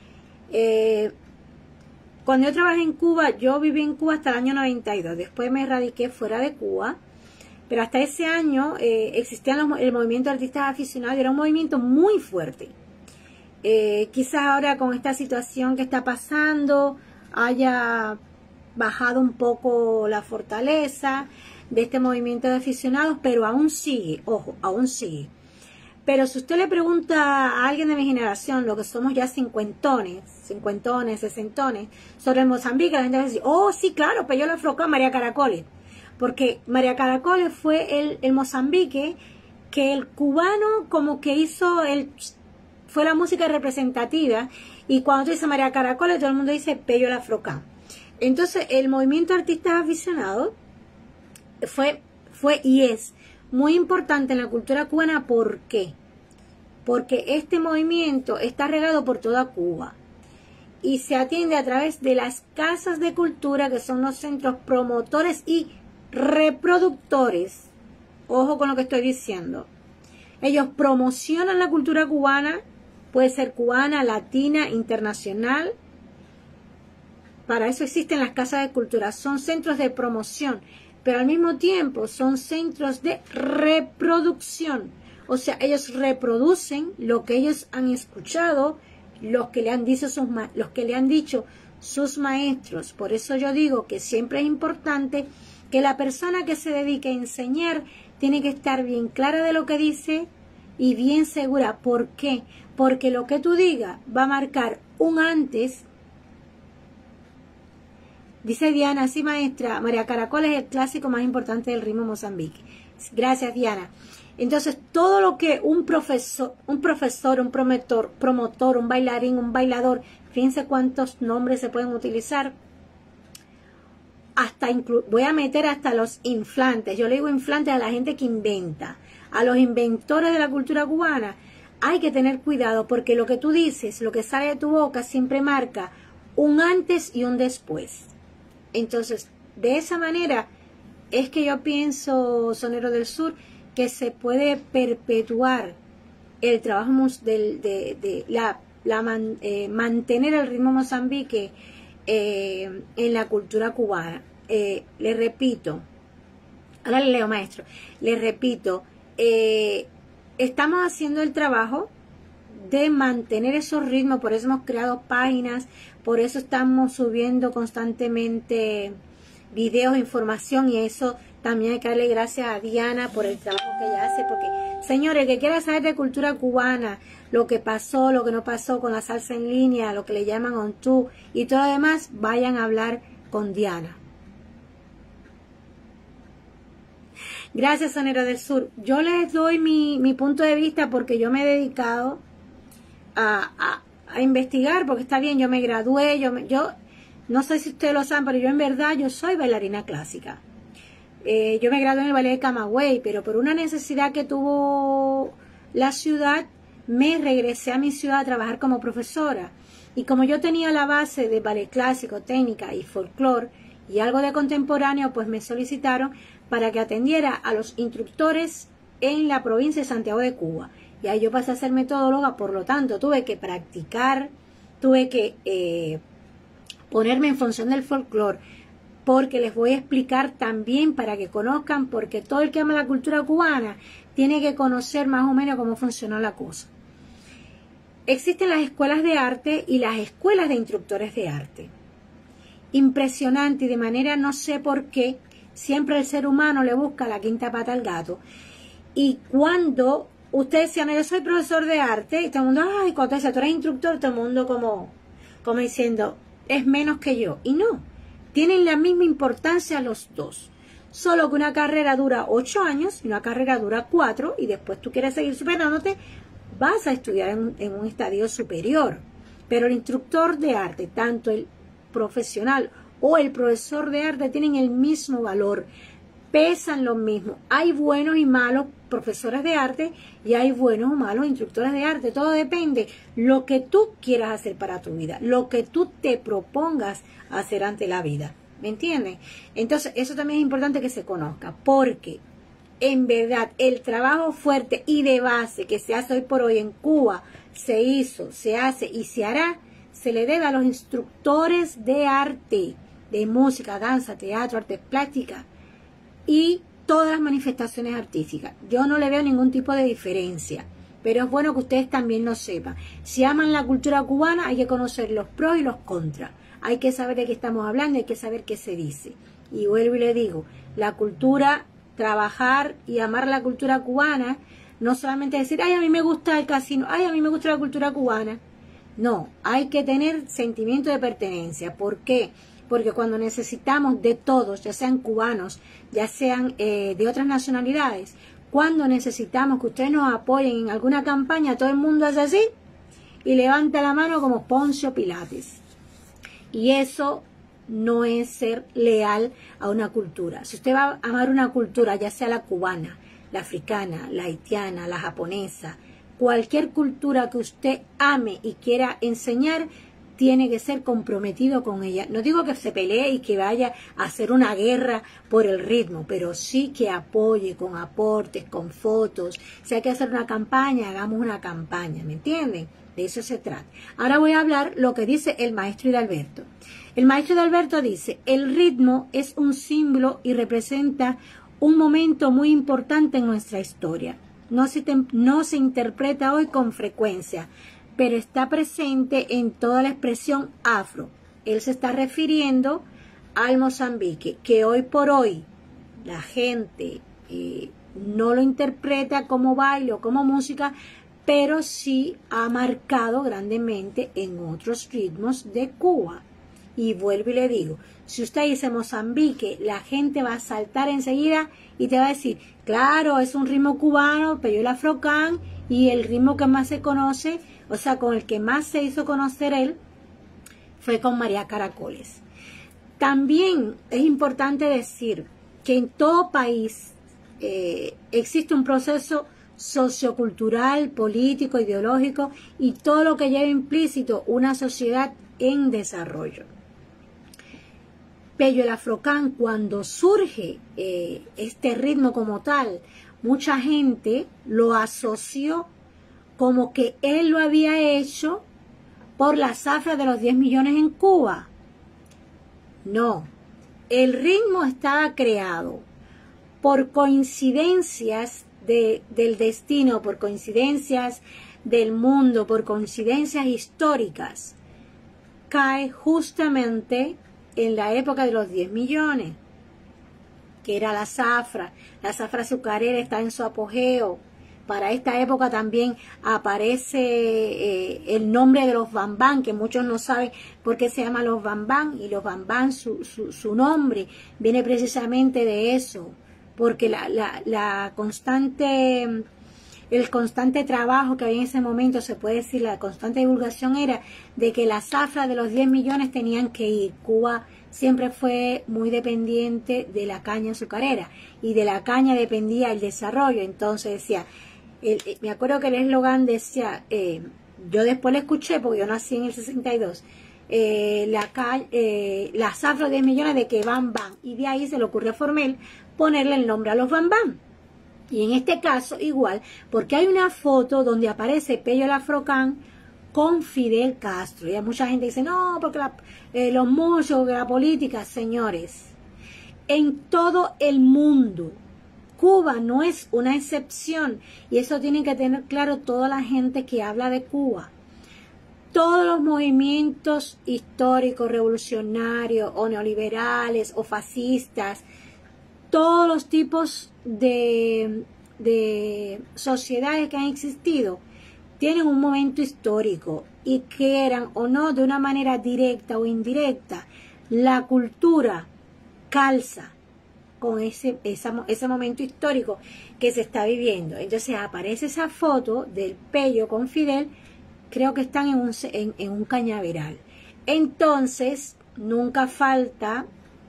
Cuando yo trabajé en Cuba, yo viví en Cuba hasta el año 92, después me radiqué fuera de Cuba, pero hasta ese año existía el movimiento de artistas aficionados, era un movimiento muy fuerte. Quizás ahora con esta situación que está pasando haya bajado un poco la fortaleza de este movimiento de aficionados, pero aún sigue, ojo, aún sigue. Pero si usted le pregunta a alguien de mi generación, lo que somos ya cincuentones, sesentones, sobre el Mozambique, la gente va a decir, oh, sí, claro, Pello la Afrocá, María Caracoles. Porque María Caracoles fue el Mozambique que el cubano como que hizo, fue la música representativa. Y cuando tú dices María Caracoles, todo el mundo dice Pello la Afrocá. Entonces, el movimiento de artistas aficionados fue y es muy importante en la cultura cubana. ¿Por qué? Porque este movimiento está regado por toda Cuba y se atiende a través de las casas de cultura, que son los centros promotores y reproductores. Ojo con lo que estoy diciendo. Ellos promocionan la cultura cubana, puede ser cubana, latina, internacional. Para eso existen las casas de cultura. Son centros de promoción, pero al mismo tiempo son centros de reproducción. O sea, ellos reproducen lo que ellos han escuchado, lo que le han dicho sus maestros. Por eso yo digo que siempre es importante que la persona que se dedique a enseñar tiene que estar bien clara de lo que dice y bien segura. ¿Por qué? Porque lo que tú digas va a marcar un antes. Dice Diana, sí, maestra, María Caracol es el clásico más importante del ritmo Mozambique. Gracias, Diana. Entonces, todo lo que un profesor, un promotor, un bailarín, un bailador, fíjense cuántos nombres se pueden utilizar. Voy a meter hasta los inflantes. Yo le digo inflantes a la gente que inventa, a los inventores de la cultura cubana. Hay que tener cuidado porque lo que tú dices, lo que sale de tu boca siempre marca un antes y un después. Entonces, de esa manera es que yo pienso, Sonero del Sur, que se puede perpetuar el trabajo mantener el ritmo Mozambique en la cultura cubana. Le repito, ahora le leo, maestro, le repito, estamos haciendo el trabajo de mantener esos ritmos, por eso hemos creado páginas, por eso estamos subiendo constantemente videos, información, y eso también hay que darle gracias a Diana por el trabajo que ella hace, porque, señores, el que quiera saber de cultura cubana, lo que pasó, lo que no pasó con la salsa en línea, lo que le llaman ontú y todo lo demás, vayan a hablar con Diana. Gracias, Sonero del Sur. Yo les doy mi punto de vista porque yo me he dedicado a investigar, porque está bien, yo me gradué, yo no sé si ustedes lo saben, pero yo en verdad yo soy bailarina clásica. Yo me gradué en el ballet de Camagüey, pero por una necesidad que tuvo la ciudad, me regresé a mi ciudad a trabajar como profesora. Y como yo tenía la base de ballet clásico, técnica y folclore y algo de contemporáneo, pues me solicitaron para que atendiera a los instructores en la provincia de Santiago de Cuba. Y ahí yo pasé a ser metodóloga, por lo tanto tuve que practicar, tuve que ponerme en función del folclore, porque les voy a explicar también para que conozcan, porque todo el que ama la cultura cubana tiene que conocer más o menos cómo funciona la cosa. Existen las escuelas de arte y las escuelas de instructores de arte. Impresionante, y de manera no sé por qué, siempre el ser humano le busca la quinta pata al gato. Y cuando ustedes decían, yo soy profesor de arte, y todo el mundo, ay, cuando tú eres instructor, todo el mundo como diciendo, es menos que yo. Y no, tienen la misma importancia los dos. Solo que una carrera dura 8 años y una carrera dura 4, y después tú quieres seguir superándote, vas a estudiar en un estadio superior. Pero el instructor de arte, tanto el profesional o el profesor de arte, tienen el mismo valor, pesan lo mismo. Hay buenos y malos profesores de arte y hay buenos o malos instructores de arte. Todo depende lo que tú quieras hacer para tu vida, lo que tú te propongas hacer ante la vida. ¿Me entiendes? Entonces, eso también es importante que se conozca, porque en verdad el trabajo fuerte y de base que se hace hoy por hoy en Cuba, se hizo, se hace y se hará, se le debe a los instructores de arte, de música, danza, teatro, artes plásticas y todas las manifestaciones artísticas. Yo no le veo ningún tipo de diferencia, pero es bueno que ustedes también lo sepan. Si aman la cultura cubana, hay que conocer los pros y los contras. Hay que saber de qué estamos hablando, hay que saber qué se dice. Y vuelvo y le digo, la cultura, trabajar y amar la cultura cubana, no solamente decir, ay, a mí me gusta el casino, ay, a mí me gusta la cultura cubana. No, hay que tener sentimiento de pertenencia. ¿Por qué? Porque cuando necesitamos de todos, ya sean cubanos, ya sean de otras nacionalidades, cuando necesitamos que ustedes nos apoyen en alguna campaña, todo el mundo hace así y levanta la mano como Poncio Pilates. Y eso no es ser leal a una cultura. Si usted va a amar una cultura, ya sea la cubana, la africana, la haitiana, la japonesa, cualquier cultura que usted ame y quiera enseñar, tiene que ser comprometido con ella. No digo que se pelee y que vaya a hacer una guerra por el ritmo, pero sí que apoye con aportes, con fotos. Si hay que hacer una campaña, hagamos una campaña, ¿me entienden? De eso se trata. Ahora voy a hablar lo que dice el maestro Hidalberto. El maestro Hidalberto dice, el ritmo es un símbolo y representa un momento muy importante en nuestra historia. No se interpreta hoy con frecuencia, pero está presente en toda la expresión afro. Él se está refiriendo al Mozambique, que hoy por hoy la gente no lo interpreta como baile o como música, pero sí ha marcado grandemente en otros ritmos de Cuba. Y vuelvo y le digo, si usted dice Mozambique, la gente va a saltar enseguida y te va a decir, claro, es un ritmo cubano, pero el afrocán, y el ritmo que más se conoce, o sea, con el que más se hizo conocer él, fue con María Caracoles. También es importante decir que en todo país existe un proceso sociocultural, político, ideológico y todo lo que lleva implícito una sociedad en desarrollo. Pero el afrocán, cuando surge este ritmo como tal, mucha gente lo asoció como que él lo había hecho por la zafra de los 10 millones en Cuba. No, el ritmo estaba creado por coincidencias del destino, por coincidencias del mundo, por coincidencias históricas. Cae justamente en la época de los 10 millones, que era la zafra azucarera está en su apogeo. Para esta época también aparece el nombre de los bambán, que muchos no saben por qué se llama los bambán, y los bambán, su nombre viene precisamente de eso, porque la constante el constante trabajo que había en ese momento, se puede decir, la constante divulgación era de que la zafra de los 10 millones tenían que ir. Cuba siempre fue muy dependiente de la caña azucarera y de la caña dependía el desarrollo. Entonces decía, me acuerdo que el eslogan decía, yo después lo escuché porque yo nací en el 62, la zafra de 10 millones de que Bam Bam, y de ahí se le ocurrió a Formel ponerle el nombre a los Bam Bam. Y en este caso igual, porque hay una foto donde aparece Pello Lafrocán con Fidel Castro. Y hay mucha gente dice, no, porque los muchos, la política, señores, en todo el mundo, Cuba no es una excepción, y eso tienen que tener claro toda la gente que habla de Cuba. Todos los movimientos históricos, revolucionarios, o neoliberales, o fascistas, todos los tipos de sociedades que han existido, tienen un momento histórico, y quieran o no, de una manera directa o indirecta, la cultura calza con ese momento histórico que se está viviendo. Entonces aparece esa foto del Pello con Fidel, creo que están en un cañaveral. Entonces nunca falta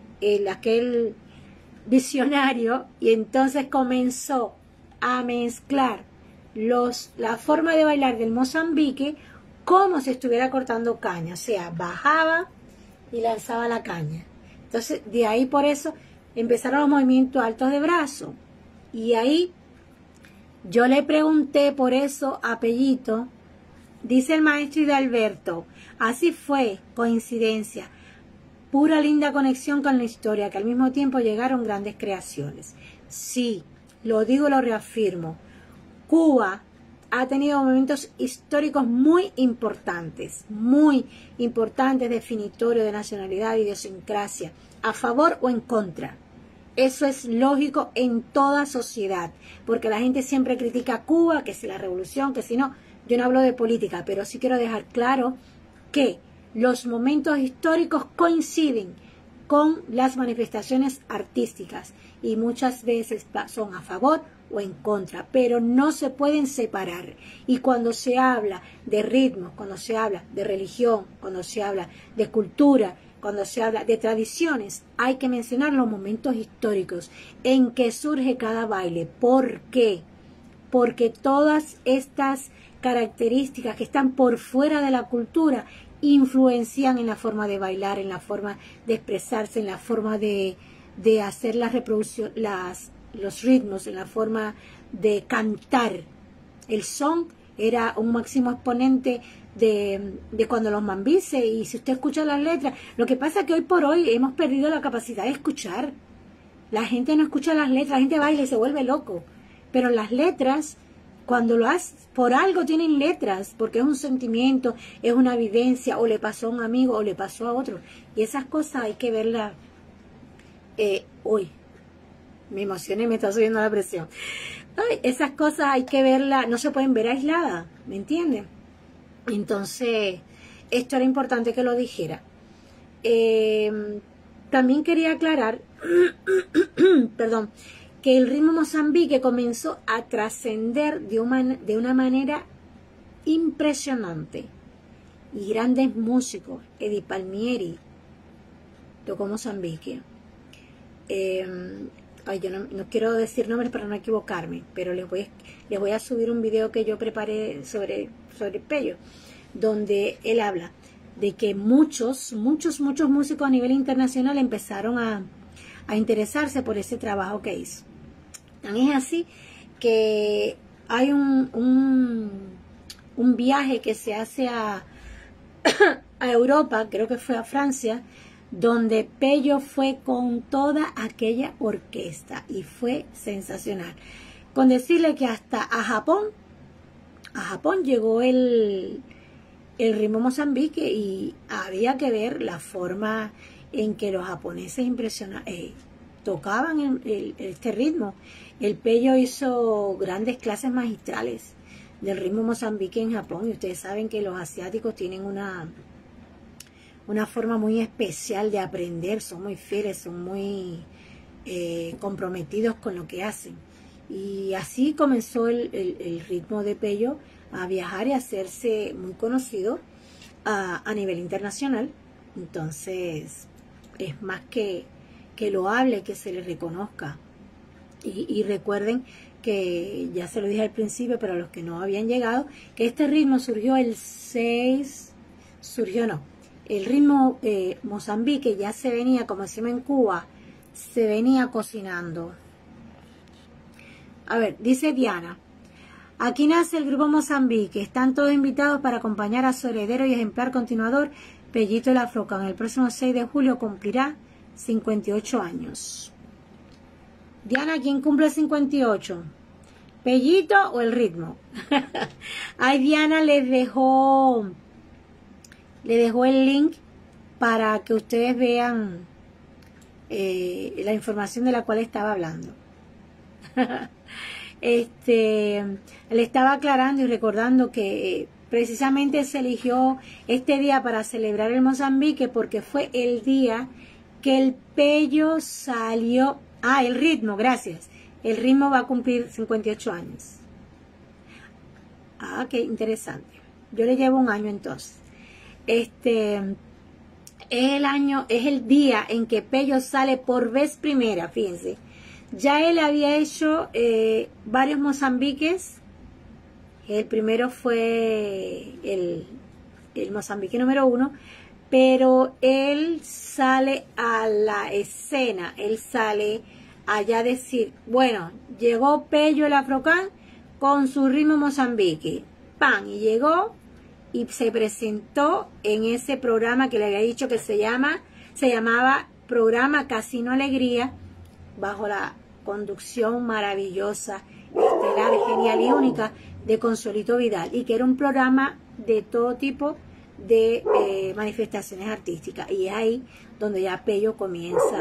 aquel visionario, y entonces comenzó a mezclar la forma de bailar del Mozambique como si estuviera cortando caña, o sea, bajaba y lanzaba la caña. Entonces de ahí, por eso empezaron los movimientos altos de brazo, y ahí yo le pregunté por eso a Pellito, dice el maestro Hidalberto, así fue, coincidencia, pura linda conexión con la historia, que al mismo tiempo llegaron grandes creaciones. Sí, lo digo, lo reafirmo, Cuba ha tenido momentos históricos muy importantes, definitorios de nacionalidad, idiosincrasia, a favor o en contra. Eso es lógico en toda sociedad, porque la gente siempre critica a Cuba, que si la revolución, que si no. Yo no hablo de política, pero sí quiero dejar claro que los momentos históricos coinciden con las manifestaciones artísticas, y muchas veces son a favor o en contra, pero no se pueden separar. Y cuando se habla de ritmos, cuando se habla de religión, cuando se habla de cultura, cuando se habla de tradiciones, hay que mencionar los momentos históricos en que surge cada baile. ¿Por qué? Porque todas estas características que están por fuera de la cultura influencian en la forma de bailar, en la forma de expresarse, en la forma de hacer la reproducción, los ritmos, en la forma de cantar. El son era un máximo exponente de cuando los mambises, y si usted escucha las letras, lo que pasa es que hoy por hoy hemos perdido la capacidad de escuchar. La gente no escucha las letras, la gente baila y se vuelve loco, pero las letras, cuando lo haces, por algo tienen letras, porque es un sentimiento, es una vivencia, o le pasó a un amigo, o le pasó a otro, y esas cosas hay que verlas. Uy, me emocioné, me está subiendo la presión. Ay, esas cosas hay que verlas, no se pueden ver aisladas, ¿me entienden? Entonces, esto era importante que lo dijera. También quería aclarar, perdón, que el ritmo Mozambique comenzó a trascender de una manera impresionante. Y grandes músicos, Eddie Palmieri tocó Mozambique. Yo no quiero decir nombres para no equivocarme, pero les voy a subir un video que yo preparé sobre Pello, donde él habla de que muchos músicos a nivel internacional empezaron a interesarse por ese trabajo que hizo. Tan es así que hay un viaje que se hace a Europa, creo que fue a Francia, donde Pello fue con toda aquella orquesta, y fue sensacional. Con decirle que hasta a Japón llegó el ritmo Mozambique, y había que ver la forma en que los japoneses tocaban este ritmo. El Pello hizo grandes clases magistrales del ritmo Mozambique en Japón, y ustedes saben que los asiáticos tienen una forma muy especial de aprender, son muy fieles, son muy comprometidos con lo que hacen. Y así comenzó el ritmo de Pello a viajar y a hacerse muy conocido a nivel internacional. Entonces es más que loable que se le reconozca. Y recuerden que ya se lo dije al principio, pero a los que no habían llegado, que este ritmo surgió el ritmo Mozambique ya se venía, como decimos en Cuba, se venía cocinando. A ver, dice Diana, aquí nace el grupo Mozambique, están todos invitados para acompañar a su heredero y ejemplar continuador, Pellito el Afrocan. El próximo 6 de julio cumplirá 58 años. Diana, ¿quién cumple 58? ¿Pellito o el ritmo? Ay, Diana les dejó el link para que ustedes vean la información de la cual estaba hablando. Le estaba aclarando y recordando que precisamente se eligió este día para celebrar el Mozambique porque fue el día que el Pello salió. El ritmo, gracias. El ritmo va a cumplir 58 años. Qué interesante. Yo le llevo un año entonces. Es el día en que Pello sale por vez primera, fíjense. Ya él había hecho varios Mozambiques. El primero fue el Mozambique número 1, pero él sale a la escena, él sale allá a decir, bueno, llegó Pello el Afrocan con su ritmo Mozambique, ¡pam! Y llegó y se presentó en ese programa que le había dicho que se llamaba Programa Casino Alegría, bajo la conducción maravillosa, estelar, genial y única de Consuelito Vidal, y que era un programa de todo tipo de manifestaciones artísticas, y es ahí donde ya Pello comienza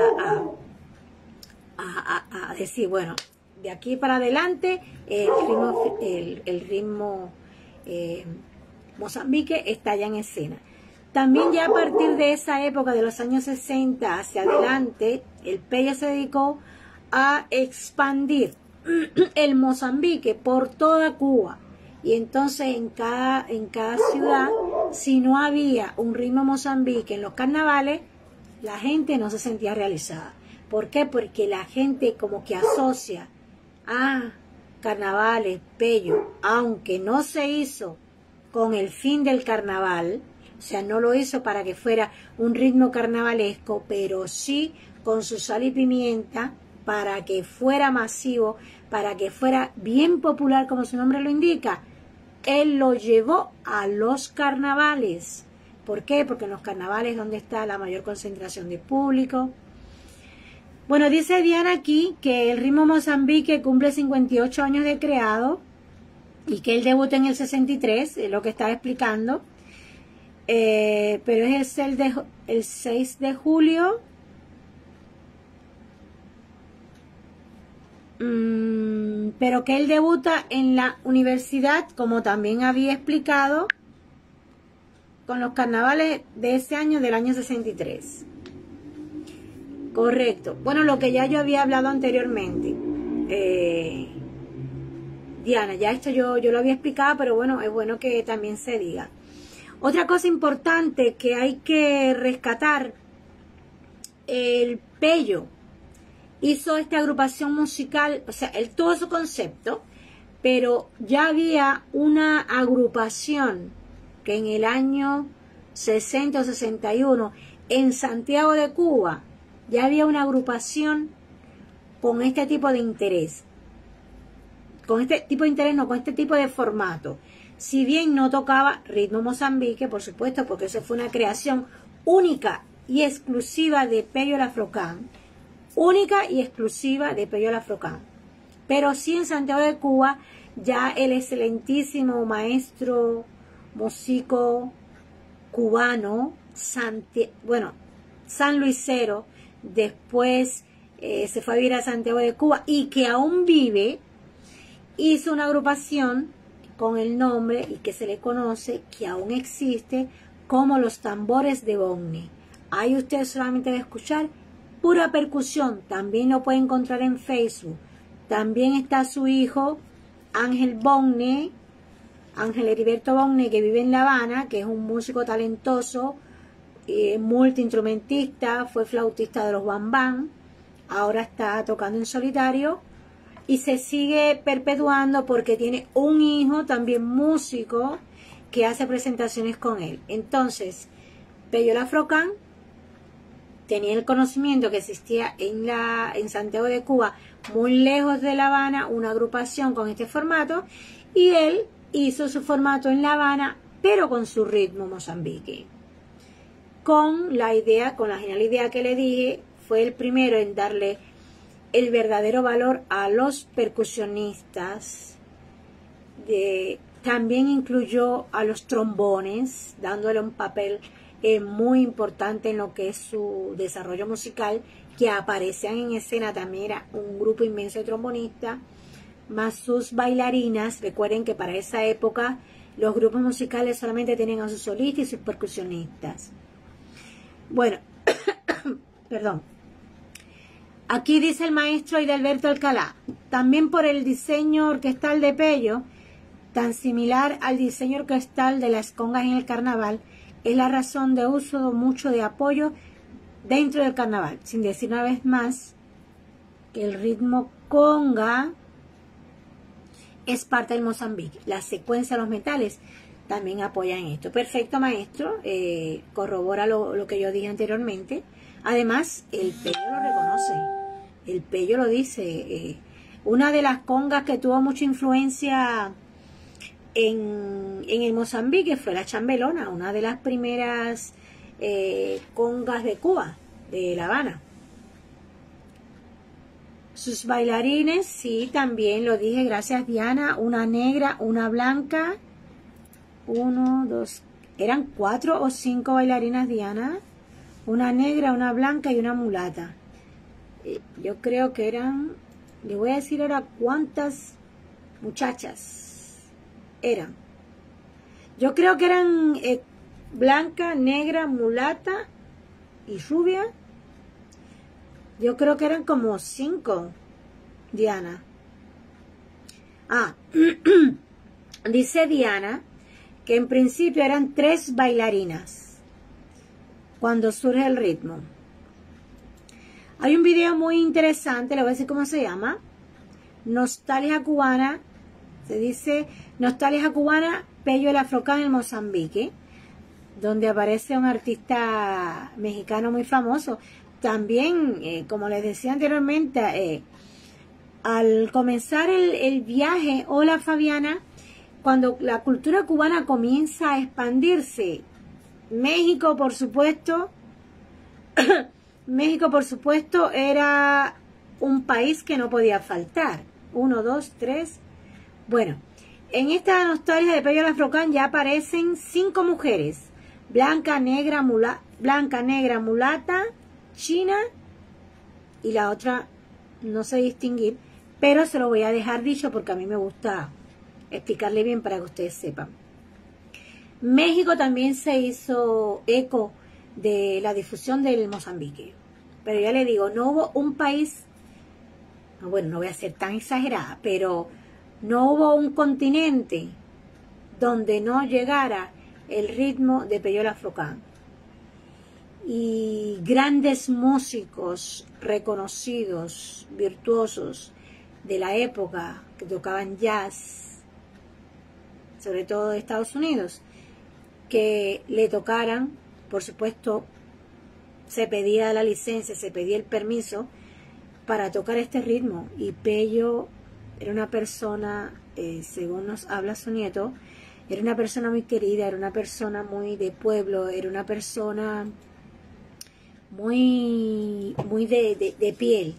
a decir, bueno, de aquí para adelante el ritmo Mozambique está ya en escena. También ya a partir de esa época de los años 60 hacia adelante, el Pello se dedicó a expandir el Mozambique por toda Cuba. Y entonces en cada ciudad, si no había un ritmo Mozambique en los carnavales, la gente no se sentía realizada. ¿Por qué? Porque la gente como que asocia carnavales, Pello, aunque no se hizo con el fin del carnaval, o sea, no lo hizo para que fuera un ritmo carnavalesco, pero sí con su sal y pimienta, para que fuera masivo, para que fuera bien popular, como su nombre lo indica. Él lo llevó a los carnavales. ¿Por qué? Porque en los carnavales es donde está la mayor concentración de público. Bueno, dice Diana aquí que el ritmo Mozambique cumple 58 años de creado y que él debuta en el 63, es lo que estaba explicando. Pero es el 6 de julio. Pero que él debuta en la universidad, como también había explicado, con los carnavales de ese año, del año 63. Correcto. Bueno, lo que ya yo había hablado anteriormente. Diana, ya esto yo lo había explicado, pero bueno, es bueno que también se diga. Otra cosa importante que hay que rescatar, el Pello hizo esta agrupación musical, o sea, él tuvo su concepto, pero ya había una agrupación que en el año 60 o 61, en Santiago de Cuba, ya había una agrupación con este tipo de interés. Con este tipo de interés, no, con este tipo de formato. Si bien no tocaba ritmo Mozambique, por supuesto, porque eso fue una creación única y exclusiva de Pello el Afrocan. Única y exclusiva de Pello el Afrocan. Pero sí en Santiago de Cuba, ya el excelentísimo maestro músico cubano, sanluisero, después se fue a vivir a Santiago de Cuba y que aún vive, hizo una agrupación con el nombre y que se le conoce, que aún existe, como Los Tambores de Bonne. Ahí usted solamente va a escuchar pura percusión. También lo puede encontrar en Facebook. También está su hijo Ángel Bonne, Ángel Heriberto Bonne, que vive en La Habana, que es un músico talentoso, multiinstrumentista, fue flautista de los Bam Bam, ahora está tocando en solitario y se sigue perpetuando porque tiene un hijo también músico que hace presentaciones con él. Entonces, Pello Lafrocán tenía el conocimiento que existía en Santiago de Cuba, muy lejos de La Habana, una agrupación con este formato, y él hizo su formato en La Habana, pero con su ritmo mozambique. Con la genial idea que le dije, fue el primero en darle el verdadero valor a los percusionistas. También incluyó a los trombones, dándole un papel muy importante en lo que es su desarrollo musical, que aparecían en escena. También era un grupo inmenso de trombonistas, más sus bailarinas. Recuerden que para esa época los grupos musicales solamente tenían a sus solistas y sus percusionistas. Bueno, perdón. Aquí dice el maestro Hidalberto Alcalá, también por el diseño orquestal de Pello, tan similar al diseño orquestal de las congas en el carnaval, es la razón de uso mucho de apoyo dentro del carnaval, sin decir una vez más que el ritmo conga es parte del Mozambique. La secuencia de los metales también apoya en esto. Perfecto, maestro, corrobora lo que yo dije anteriormente. Además, el Pello lo reconoce, el Pello lo dice. Una de las congas que tuvo mucha influencia en el Mozambique fue la chambelona, una de las primeras congas de Cuba, de La Habana. Sus bailarines, sí, también lo dije, gracias Diana, una negra, una blanca, 1, 2, eran 4 o 5 bailarinas, Diana, una negra, una blanca y una mulata. Yo creo que eran, le voy a decir ahora cuántas muchachas eran. Yo creo que eran blanca, negra, mulata y rubia. Yo creo que eran como 5, Diana. Dice Diana que en principio eran 3 bailarinas cuando surge el ritmo. Hay un video muy interesante, le voy a decir cómo se llama. Nostalgia cubana. Se dice Nostalgia cubana, Pello Lafrocán en Mozambique, donde aparece un artista mexicano muy famoso. También, como les decía anteriormente, al comenzar el viaje, hola Fabiana, cuando la cultura cubana comienza a expandirse, México, por supuesto, México, por supuesto, era un país que no podía faltar. 1, 2, 3. Bueno, en esta nostalgia de Pello Lafrocán ya aparecen 5 mujeres. Blanca, negra, mulata, china, y la otra no sé distinguir, pero se lo voy a dejar dicho porque a mí me gusta explicarle bien para que ustedes sepan. México también se hizo eco de la difusión del Mozambique, pero ya le digo, no hubo un país, bueno, no voy a ser tan exagerada, pero no hubo un continente donde no llegara el ritmo de Pello Lafrocán. Y grandes músicos reconocidos, virtuosos de la época, que tocaban jazz, sobre todo de Estados Unidos, que le tocaran, por supuesto, se pedía la licencia, se pedía el permiso para tocar este ritmo. Y Pello era una persona, según nos habla su nieto, era una persona muy querida, era una persona muy de pueblo, era una persona muy de piel.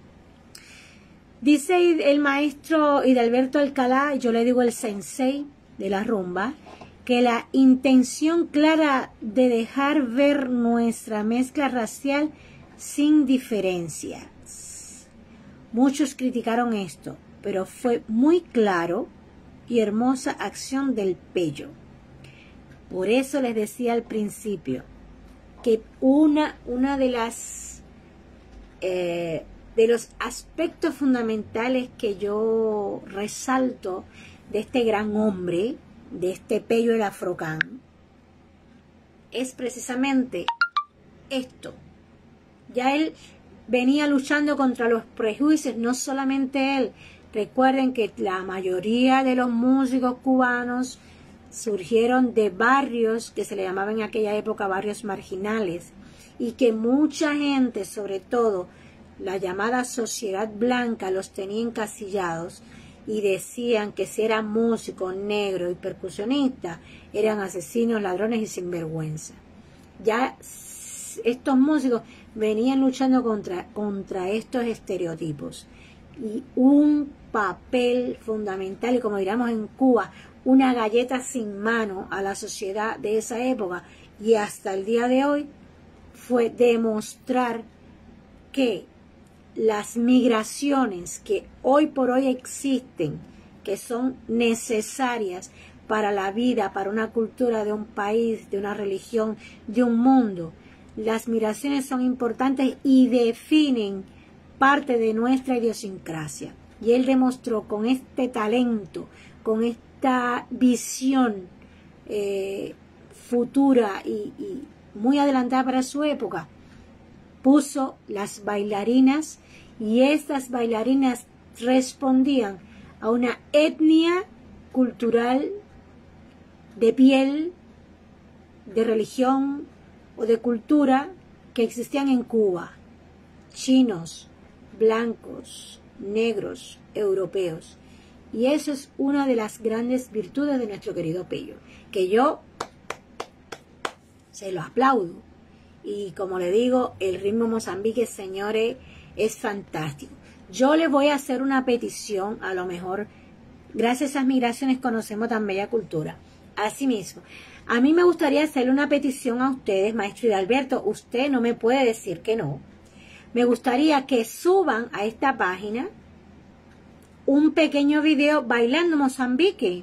Dice el maestro Hidalberto Alcalá, yo le digo el sensei de la rumba, que la intención clara de dejar ver nuestra mezcla racial sin diferencias. Muchos criticaron esto, pero fue muy claro y hermosa acción del Pello. Por eso les decía al principio que una de las de los aspectos fundamentales que yo resalto de este gran hombre, de este Pello el Afrocán, es precisamente esto. Ya él venía luchando contra los prejuicios, no solamente él. Recuerden que la mayoría de los músicos cubanos surgieron de barrios que se le llamaban en aquella época barrios marginales, y que mucha gente, sobre todo la llamada sociedad blanca, los tenía encasillados y decían que si eran músicos, negros y percusionistas, eran asesinos, ladrones y sinvergüenza. Ya estos músicos venían luchando contra estos estereotipos. Y un papel fundamental, y como diríamos en Cuba, una galleta sin mano a la sociedad de esa época y hasta el día de hoy, fue demostrar que las migraciones que hoy por hoy existen, que son necesarias para la vida, para una cultura de un país, de una religión, de un mundo, las migraciones son importantes y definen parte de nuestra idiosincrasia. Y él demostró con este talento, con esta visión futura y muy adelantada para su época, puso las bailarinas, y estas bailarinas respondían a una etnia cultural, de piel, de religión o de cultura que existían en Cuba: chinos, blancos, negros, europeos. Y eso es una de las grandes virtudes de nuestro querido Pello, que yo se lo aplaudo. Y como le digo, el ritmo Mozambique, señores, es fantástico. Yo les voy a hacer una petición, a lo mejor gracias a esas migraciones conocemos tan bella cultura. Asimismo, a mí me gustaría hacerle una petición a ustedes, maestro Hidalberto, usted no me puede decir que no. Me gustaría que suban a esta página un pequeño video bailando Mozambique.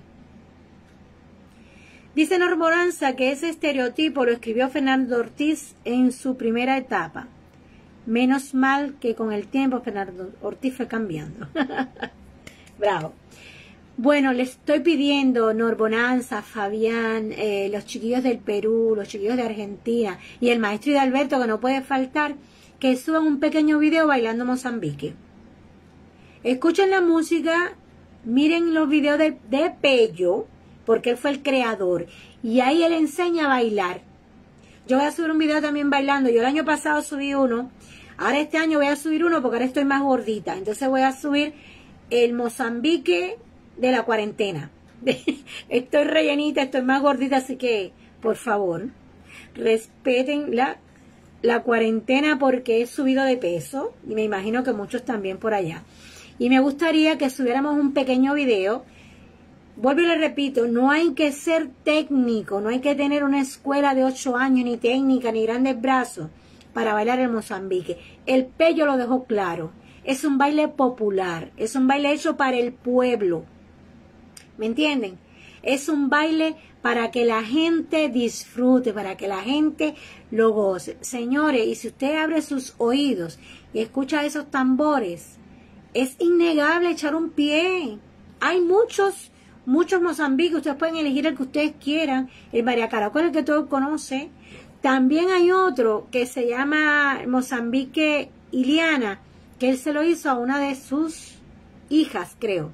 Dice Normoranza que ese estereotipo lo escribió Fernando Ortiz en su primera etapa. Menos mal que con el tiempo Fernando Ortiz fue cambiando. Bravo. Bueno, les estoy pidiendo, Norbonanza, Fabián, los chiquillos del Perú, los chiquillos de Argentina y el maestro Hidalberto, que no puede faltar, que suban un pequeño video bailando Mozambique. Escuchen la música, miren los videos de Pello, porque él fue el creador, y ahí él enseña a bailar. Yo voy a subir un video también bailando. Yo el año pasado subí uno, ahora este año voy a subir uno porque ahora estoy más gordita, entonces voy a subir el Mozambique de la cuarentena. Estoy rellenita, estoy más gordita, así que por favor respeten la cuarentena, porque he subido de peso y me imagino que muchos también por allá, y me gustaría que subiéramos un pequeño video. Vuelvo y le repito, no hay que ser técnico, no hay que tener una escuela de 8 años, ni técnica, ni grandes brazos para bailar el Mozambique. El Pello lo dejó claro, es un baile popular, es un baile hecho para el pueblo. ¿Me entienden? Es un baile para que la gente disfrute, para que la gente lo goce. Señores, y si usted abre sus oídos y escucha esos tambores, es innegable echar un pie. Hay muchos Mozambiques, ustedes pueden elegir el que ustedes quieran. El María Caracol, el que todos conocen. También hay otro que se llama Mozambique Iliana, que él se lo hizo a una de sus hijas, creo.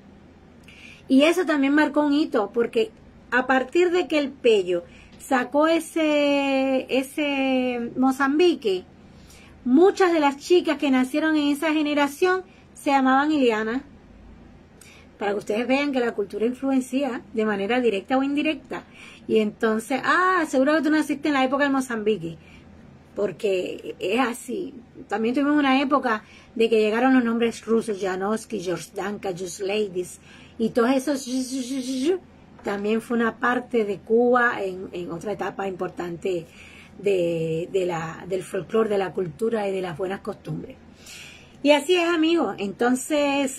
Y eso también marcó un hito, porque a partir de que el Pello sacó ese Mozambique, muchas de las chicas que nacieron en esa generación se llamaban Iliana. Para que ustedes vean que la cultura influencia de manera directa o indirecta. Y entonces, seguro que tú naciste en la época del Mozambique, porque es así. También tuvimos una época de que llegaron los nombres rusos, Janowski, Jordanka, Just Ladies, y todos esos también fue una parte de Cuba en otra etapa importante del folclore, de la cultura y de las buenas costumbres. Y así es, amigos. Entonces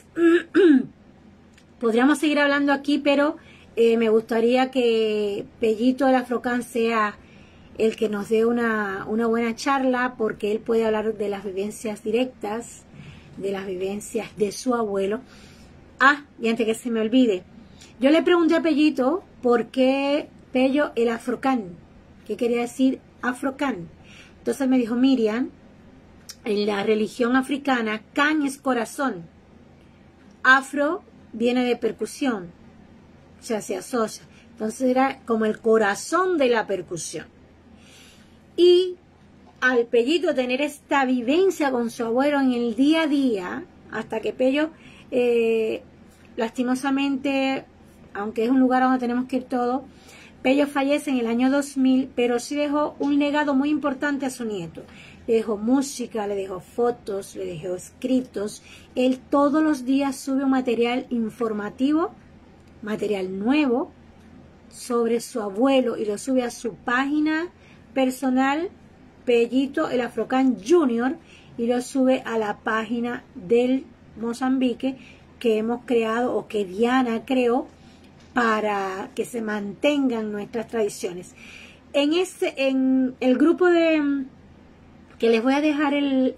podríamos seguir hablando aquí, pero me gustaría que Pellito el Afrocán sea el que nos dé una buena charla, porque él puede hablar de las vivencias directas de las vivencias de su abuelo. Ah, y antes que se me olvide, yo le pregunté a Pellito por qué Pello el Afrocán, qué quería decir Afrocán. Entonces me dijo, Miriam, en la religión africana, can es corazón, afro viene de percusión, o sea, se asocia. Entonces era como el corazón de la percusión. Y al Pellito tener esta vivencia con su abuelo en el día a día, hasta que Pello, lastimosamente, aunque es un lugar donde tenemos que ir todos, Pello fallece en el año 2000, pero sí dejó un legado muy importante a su nieto. Le dejó música, le dejó fotos, le dejó escritos. Él todos los días sube un material informativo, material nuevo, sobre su abuelo, y lo sube a su página personal, Pellito el Afrocán Junior, y lo sube a la página del Mozambique que hemos creado, o que Diana creó, para que se mantengan nuestras tradiciones. En el grupo de que les voy a dejar el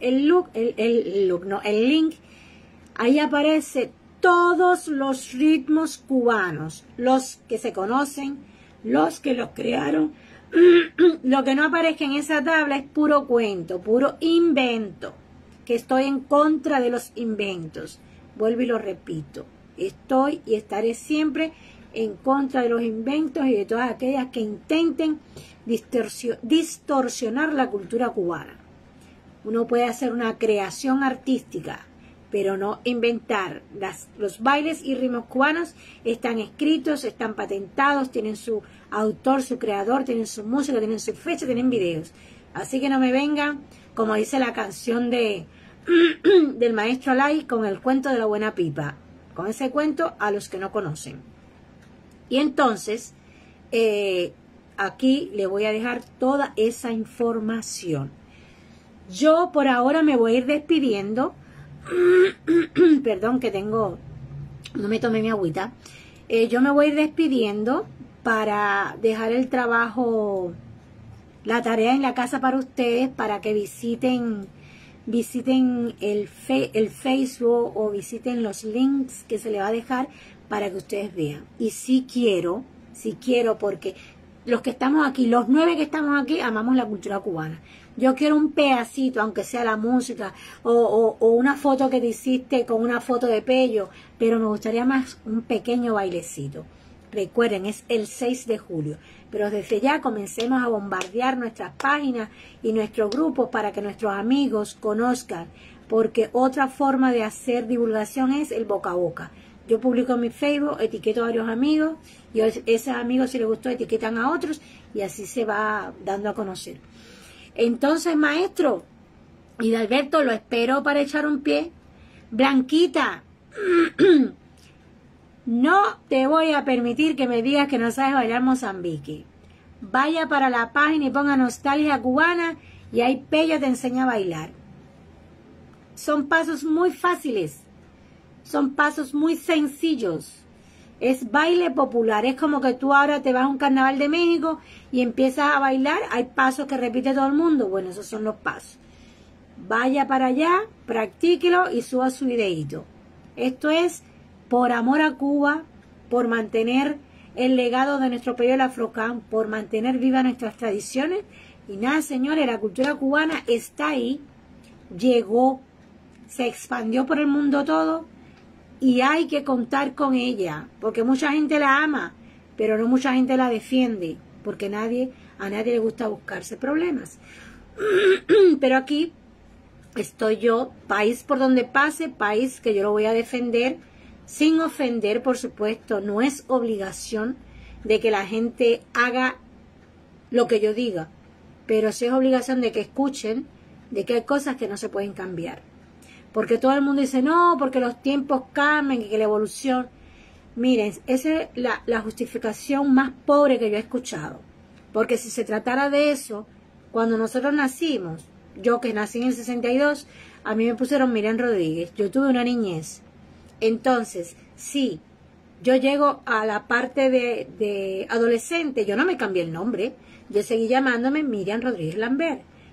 link, ahí aparece todos los ritmos cubanos, los que se conocen, los que los crearon. Lo que no aparezca en esa tabla es puro cuento, puro invento, que estoy en contra de los inventos. Vuelvo y lo repito, estoy y estaré siempre en contra de los inventos y de todas aquellas que intenten distorsionar la cultura cubana. Uno puede hacer una creación artística, pero no inventar. Los bailes y ritmos cubanos están escritos, están patentados, tienen su autor, su creador, tienen su música, tienen su fecha, tienen videos. Así que no me vengan, como dice la canción del maestro Alay, con el cuento de la buena pipa. Con ese cuento a los que no conocen. Y entonces, aquí le voy a dejar toda esa información. Yo por ahora me voy a ir despidiendo. Perdón que no me tomé mi agüita. Yo me voy a ir despidiendo para dejar el trabajo, la tarea en la casa para ustedes, para que visiten el Facebook, o visiten los links que se le va a dejar para que ustedes vean. Y sí quiero, porque los que estamos aquí, los 9 que estamos aquí, amamos la cultura cubana. Yo quiero un pedacito, aunque sea la música, o una foto que te hiciste con una foto de Pello, pero me gustaría más un pequeño bailecito. Recuerden, es el 6 de julio. Pero desde ya comencemos a bombardear nuestras páginas y nuestros grupos para que nuestros amigos conozcan, porque otra forma de hacer divulgación es el boca a boca. Yo publico en mi Facebook, etiqueto a varios amigos, y esos amigos, si les gustó, etiquetan a otros, y así se va dando a conocer. Entonces, maestro Hidalberto, lo espero para echar un pie. Blanquita, no te voy a permitir que me digas que no sabes bailar Mozambique. Vaya para la página y ponga Nostalgia Cubana, y ahí Pello te enseña a bailar. Son pasos muy fáciles, son pasos muy sencillos. Es baile popular. Es como que tú ahora te vas a un carnaval de México y empiezas a bailar. Hay pasos que repite todo el mundo. Bueno, esos son los pasos. Vaya para allá, practíquelo y suba su videíto. Esto es por amor a Cuba, por mantener el legado de nuestro Pello el Afrocán, por mantener vivas nuestras tradiciones. Y nada, señores, la cultura cubana está ahí, llegó, se expandió por el mundo todo, y hay que contar con ella, porque mucha gente la ama, pero no mucha gente la defiende, porque a nadie le gusta buscarse problemas. Pero aquí estoy yo, país por donde pase, país que yo lo voy a defender, sin ofender, por supuesto. No es obligación de que la gente haga lo que yo diga, pero sí es obligación de que escuchen de que hay cosas que no se pueden cambiar. Porque todo el mundo dice, no, porque los tiempos cambian, y que la evolución. Miren, esa es la justificación más pobre que yo he escuchado. Porque si se tratara de eso, cuando nosotros nacimos, yo que nací en el 62, a mí me pusieron Miriam Rodríguez. Yo tuve una niñez. Entonces, sí, yo llego a la parte de adolescente, yo no me cambié el nombre. Yo seguí llamándome Miriam Rodríguez Lambert.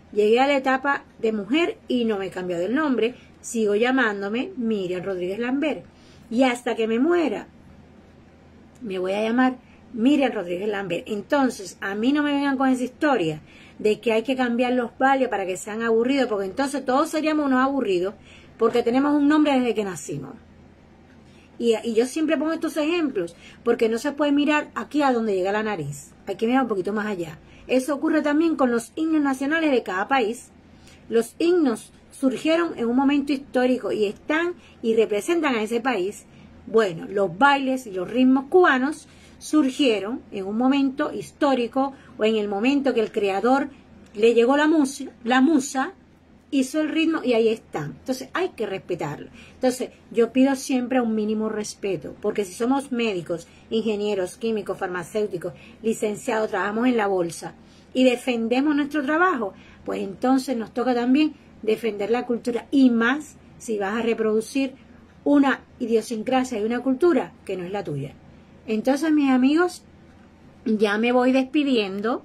Llegué a la etapa de mujer y no me he cambiado el nombre. Sigo llamándome Miriam Rodríguez Lambert. Y hasta que me muera, me voy a llamar Miriam Rodríguez Lambert. Entonces, a mí no me vengan con esa historia de que hay que cambiar los valios para que sean aburridos, porque entonces todos seríamos unos aburridos, porque tenemos un nombre desde que nacimos. Y yo siempre pongo estos ejemplos, porque no se puede mirar aquí a donde llega la nariz. Hay que mirar un poquito más allá. Eso ocurre también con los himnos nacionales de cada país. Los himnos surgieron en un momento histórico y están y representan a ese país. Bueno, los bailes y los ritmos cubanos surgieron en un momento histórico o en el momento que el creador le llegó la musa, hizo el ritmo y ahí están. Entonces hay que respetarlo. Entonces yo pido siempre un mínimo respeto, porque si somos médicos, ingenieros, químicos, farmacéuticos, licenciados, trabajamos en la bolsa y defendemos nuestro trabajo, pues entonces nos toca también defender la cultura, y más si vas a reproducir una idiosincrasia y una cultura que no es la tuya. Entonces, mis amigos, ya me voy despidiendo.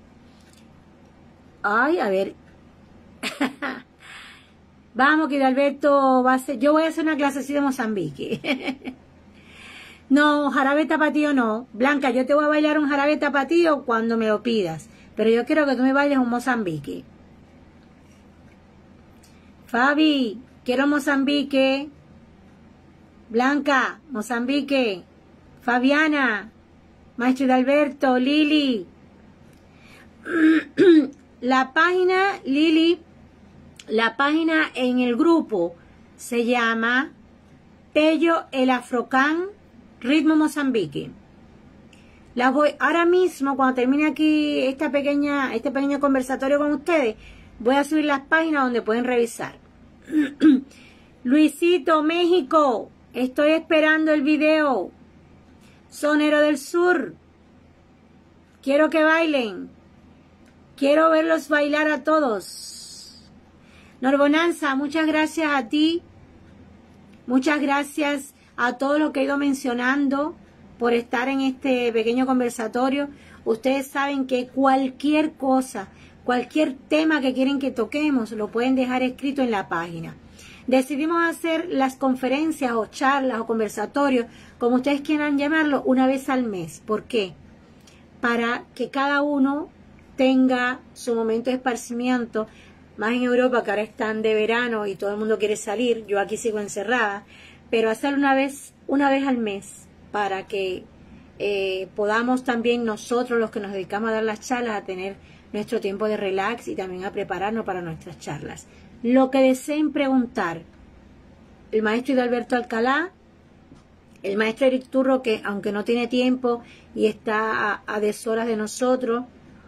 Ay, a ver. Vamos, que Alberto va a hacer... Yo voy a hacer una clase así de Mozambique. No, jarabe tapatío no. Blanca, yo te voy a bailar un jarabe tapatío cuando me lo pidas. Pero yo quiero que tú me bailes un Mozambique. Fabi, quiero Mozambique. Blanca, Mozambique. Fabiana, Maestro Alberto, Lili. La página, Lili, la página en el grupo se llama Pello el Afrocán Ritmo Mozambique. La voy ahora mismo, cuando termine aquí este pequeño conversatorio con ustedes, voy a subir las páginas donde pueden revisar. Luisito, México, estoy esperando el video. Sonero del Sur, quiero que bailen. Quiero verlos bailar a todos. Norbonanza, muchas gracias a ti. Muchas gracias a todos los que he ido mencionando por estar en este pequeño conversatorio. Ustedes saben que cualquier cosa, cualquier tema que quieren que toquemos, lo pueden dejar escrito en la página. Decidimos hacer las conferencias o charlas o conversatorios, como ustedes quieran llamarlo, una vez al mes. ¿Por qué? Para que cada uno tenga su momento de esparcimiento, más en Europa, que ahora están de verano y todo el mundo quiere salir. Yo aquí sigo encerrada, pero hacer una vez al mes para que podamos también nosotros, los que nos dedicamos a dar las charlas, a tener nuestro tiempo de relax y también a prepararnos para nuestras charlas. Lo que deseen preguntar, el maestro Alberto Alcalá, el maestro Eric Turro, que aunque no tiene tiempo y está a deshoras de nosotros,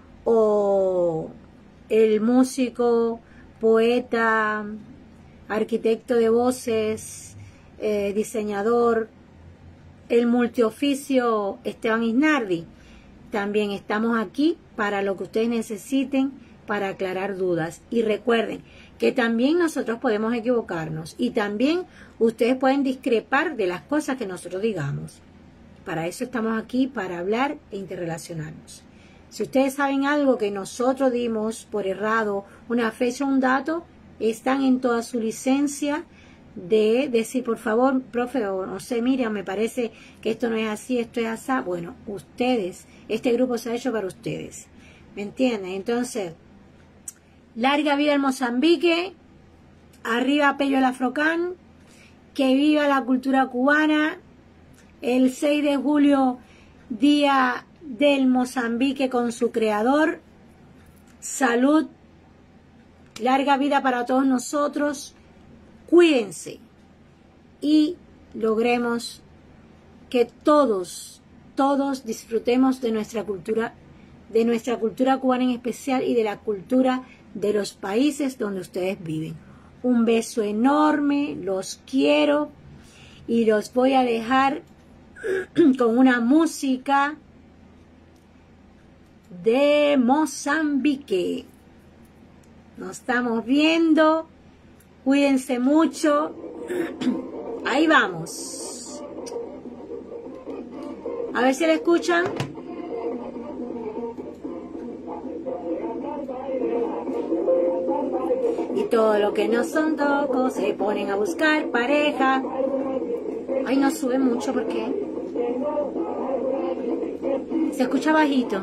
o el músico, poeta, arquitecto de voces, diseñador, el multioficio Esteban Isnardi. También estamos aquí para lo que ustedes necesiten, para aclarar dudas. Y recuerden que también nosotros podemos equivocarnos y también ustedes pueden discrepar de las cosas que nosotros digamos. Para eso estamos aquí, para hablar e interrelacionarnos. Si ustedes saben algo que nosotros dimos por errado, una fecha o un dato, están en toda su licencia de decir, por favor, profe, o no sé, Miriam, me parece que esto no es así, esto es así. Bueno, ustedes, este grupo se ha hecho para ustedes. ¿Me entienden? Entonces, larga vida el Mozambique, arriba Pello el Afrocán, que viva la cultura cubana. El 6 de julio, día del Mozambique con su creador. Salud, larga vida para todos nosotros. Cuídense y logremos que todos disfrutemos de nuestra cultura cubana en especial y de la cultura de los países donde ustedes viven. Un beso enorme, los quiero y los voy a dejar con una música de Mozambique. Nos estamos viendo. Cuídense mucho. Ahí vamos. A ver si la escuchan. Y todo lo que no son tocos se ponen a buscar pareja. Ay, no sube mucho, ¿por qué? Se escucha bajito.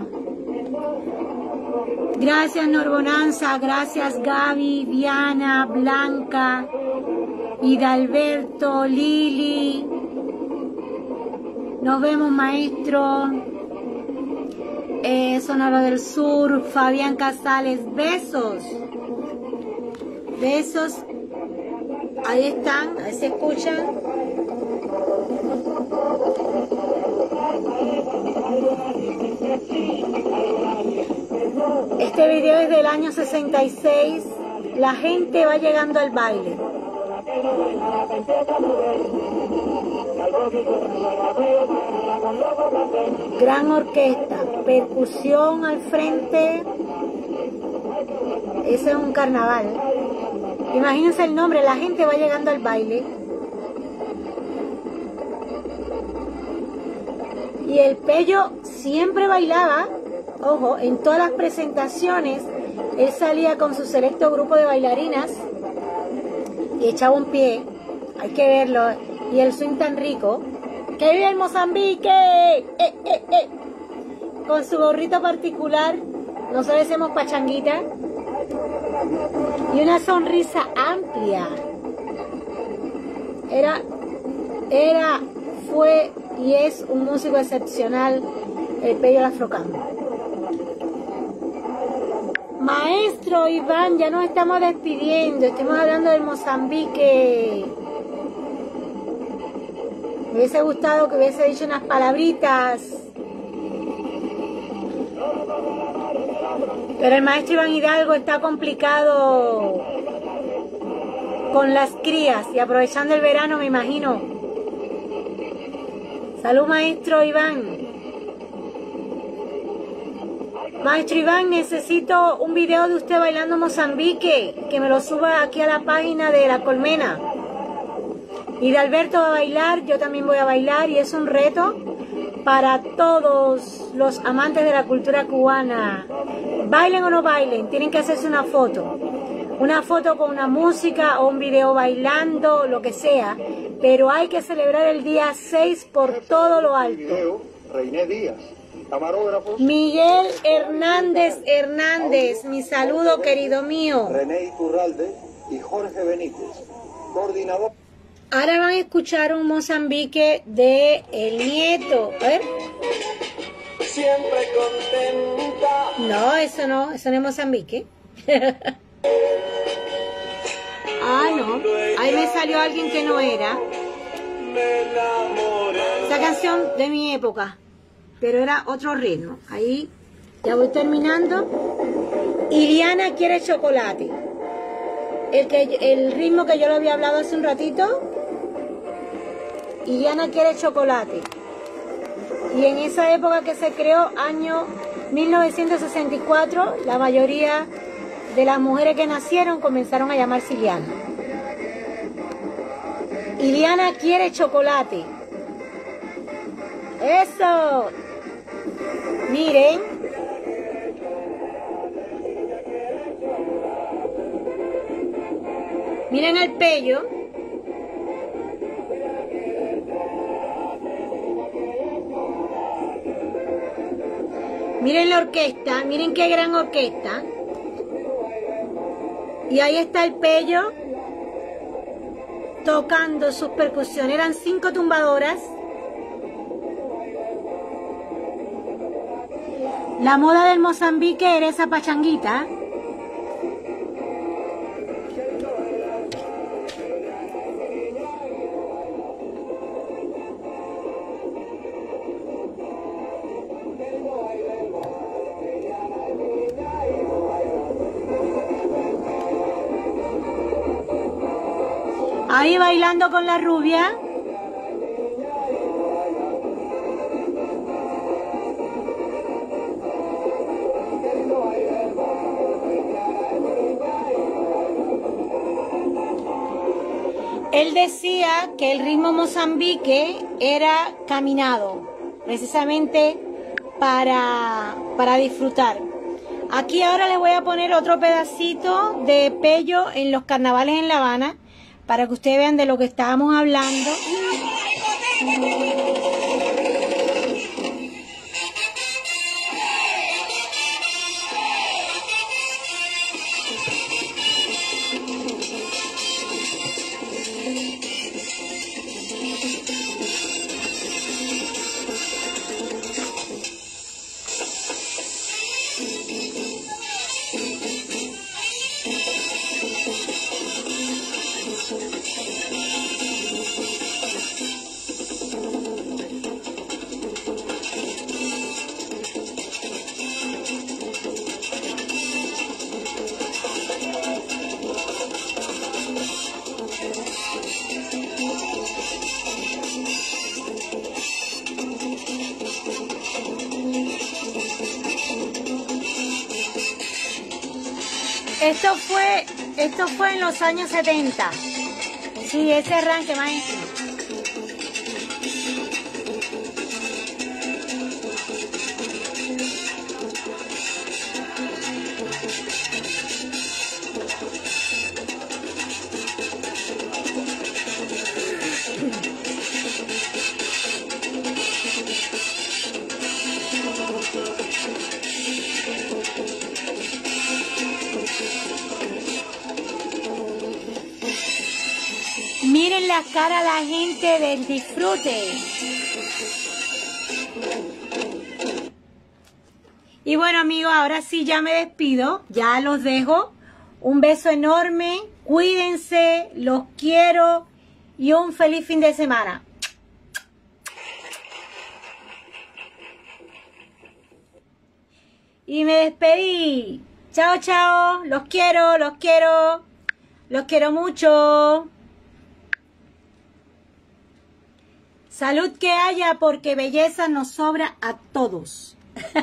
Gracias, Norbonanza. Gracias, Gaby, Diana, Blanca, Hidalberto, Lili. Nos vemos, maestro. Sonora del Sur, Fabián Casales. Besos. Besos. Ahí están, ahí se escuchan. Este video es del año 66. La gente va llegando al baile. Gran orquesta, percusión al frente. Ese es un carnaval. Imagínense el nombre, la gente va llegando al baile. Y el Pello siempre bailaba, ojo, en todas las presentaciones, él salía con su selecto grupo de bailarinas y echaba un pie, hay que verlo, y el swing tan rico, ¡que vive el Mozambique! Con su gorrito particular, no se decimos pachanguita, y una sonrisa amplia. Fue y es un músico excepcional, el Pello el Afrocampo. Maestro Iván, ya nos estamos despidiendo, estamos hablando del Mozambique. Me hubiese gustado que hubiese dicho unas palabritas. Pero el maestro Iván Hidalgo está complicado con las crías y aprovechando el verano, me imagino. Salud, maestro Iván. Maestro Iván, necesito un video de usted bailando Mozambique, que me lo suba aquí a la página de La Colmena. Y de Alberto va a bailar, yo también voy a bailar, y es un reto para todos los amantes de la cultura cubana. Bailen o no bailen, tienen que hacerse una foto. Una foto con una música o un video bailando, lo que sea. Pero hay que celebrar el día 6 por todo lo alto. Reiné Díaz, camarógrafos. Miguel Hernández, mi saludo, querido mío. René Iturralde y Jorge Benítez, coordinador. Ahora van a escuchar un Mozambique de El Nieto. A ver. Siempre contenta. No, eso no es Mozambique. Ah, no. Ahí me salió alguien que no era. Me enamoré. Esa canción de mi época, pero era otro ritmo. Ahí ya voy terminando. Iliana quiere chocolate. El ritmo que yo lo había hablado hace un ratito. Iliana quiere chocolate. Y en esa época que se creó, año 1964, la mayoría de las mujeres que nacieron comenzaron a llamarse Iliana. Iliana quiere chocolate. ¡Eso! Miren. Miren al Pello. Miren la orquesta, miren qué gran orquesta. Y ahí está el Pello tocando sus percusiones. Eran 5 tumbadoras. La moda del Mozambique era esa pachanguita. Ahí bailando con la rubia. Él decía que el ritmo Mozambique era caminado, precisamente para disfrutar. Aquí ahora les voy a poner otro pedacito de Pello en los carnavales en La Habana, para que ustedes vean de lo que estábamos hablando. Esto fue en los años 70. Sí, ese arranque, maestro. Miren la cara a la gente del disfrute. Y bueno, amigos, ahora sí ya me despido. Ya los dejo. Un beso enorme. Cuídense. Los quiero. Y un feliz fin de semana. Y me despedí. Chao, chao. Los quiero, los quiero. Los quiero mucho. Salud que haya, porque belleza nos sobra a todos.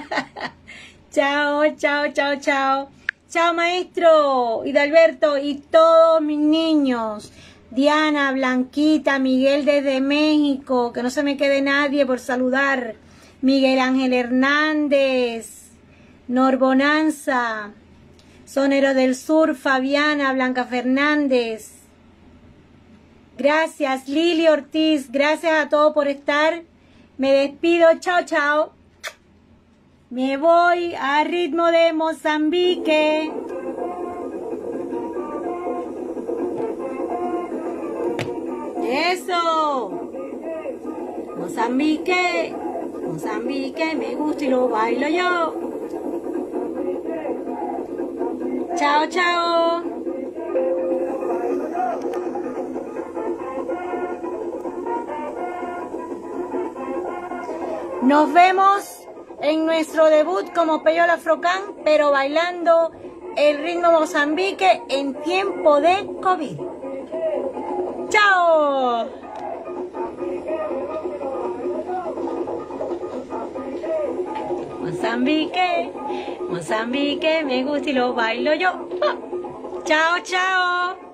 Chao, chao, chao, chao. Chao, maestro, Hidalberto y todos mis niños. Diana, Blanquita, Miguel desde México, que no se me quede nadie por saludar. Miguel Ángel Hernández, Norbonanza, Sonero del Sur, Fabiana, Blanca Fernández. Gracias, Lili Ortiz. Gracias a todos por estar. Me despido. Chao, chao. Me voy a ritmo de Mozambique. Eso. Mozambique. Mozambique me gusta y lo bailo yo. Chao, chao. Nos vemos en nuestro debut como Pello el Afrocán, pero bailando el ritmo Mozambique en tiempo de COVID. ¡Chao! Mozambique, Mozambique, me gusta y lo bailo yo. ¡Chao, chao!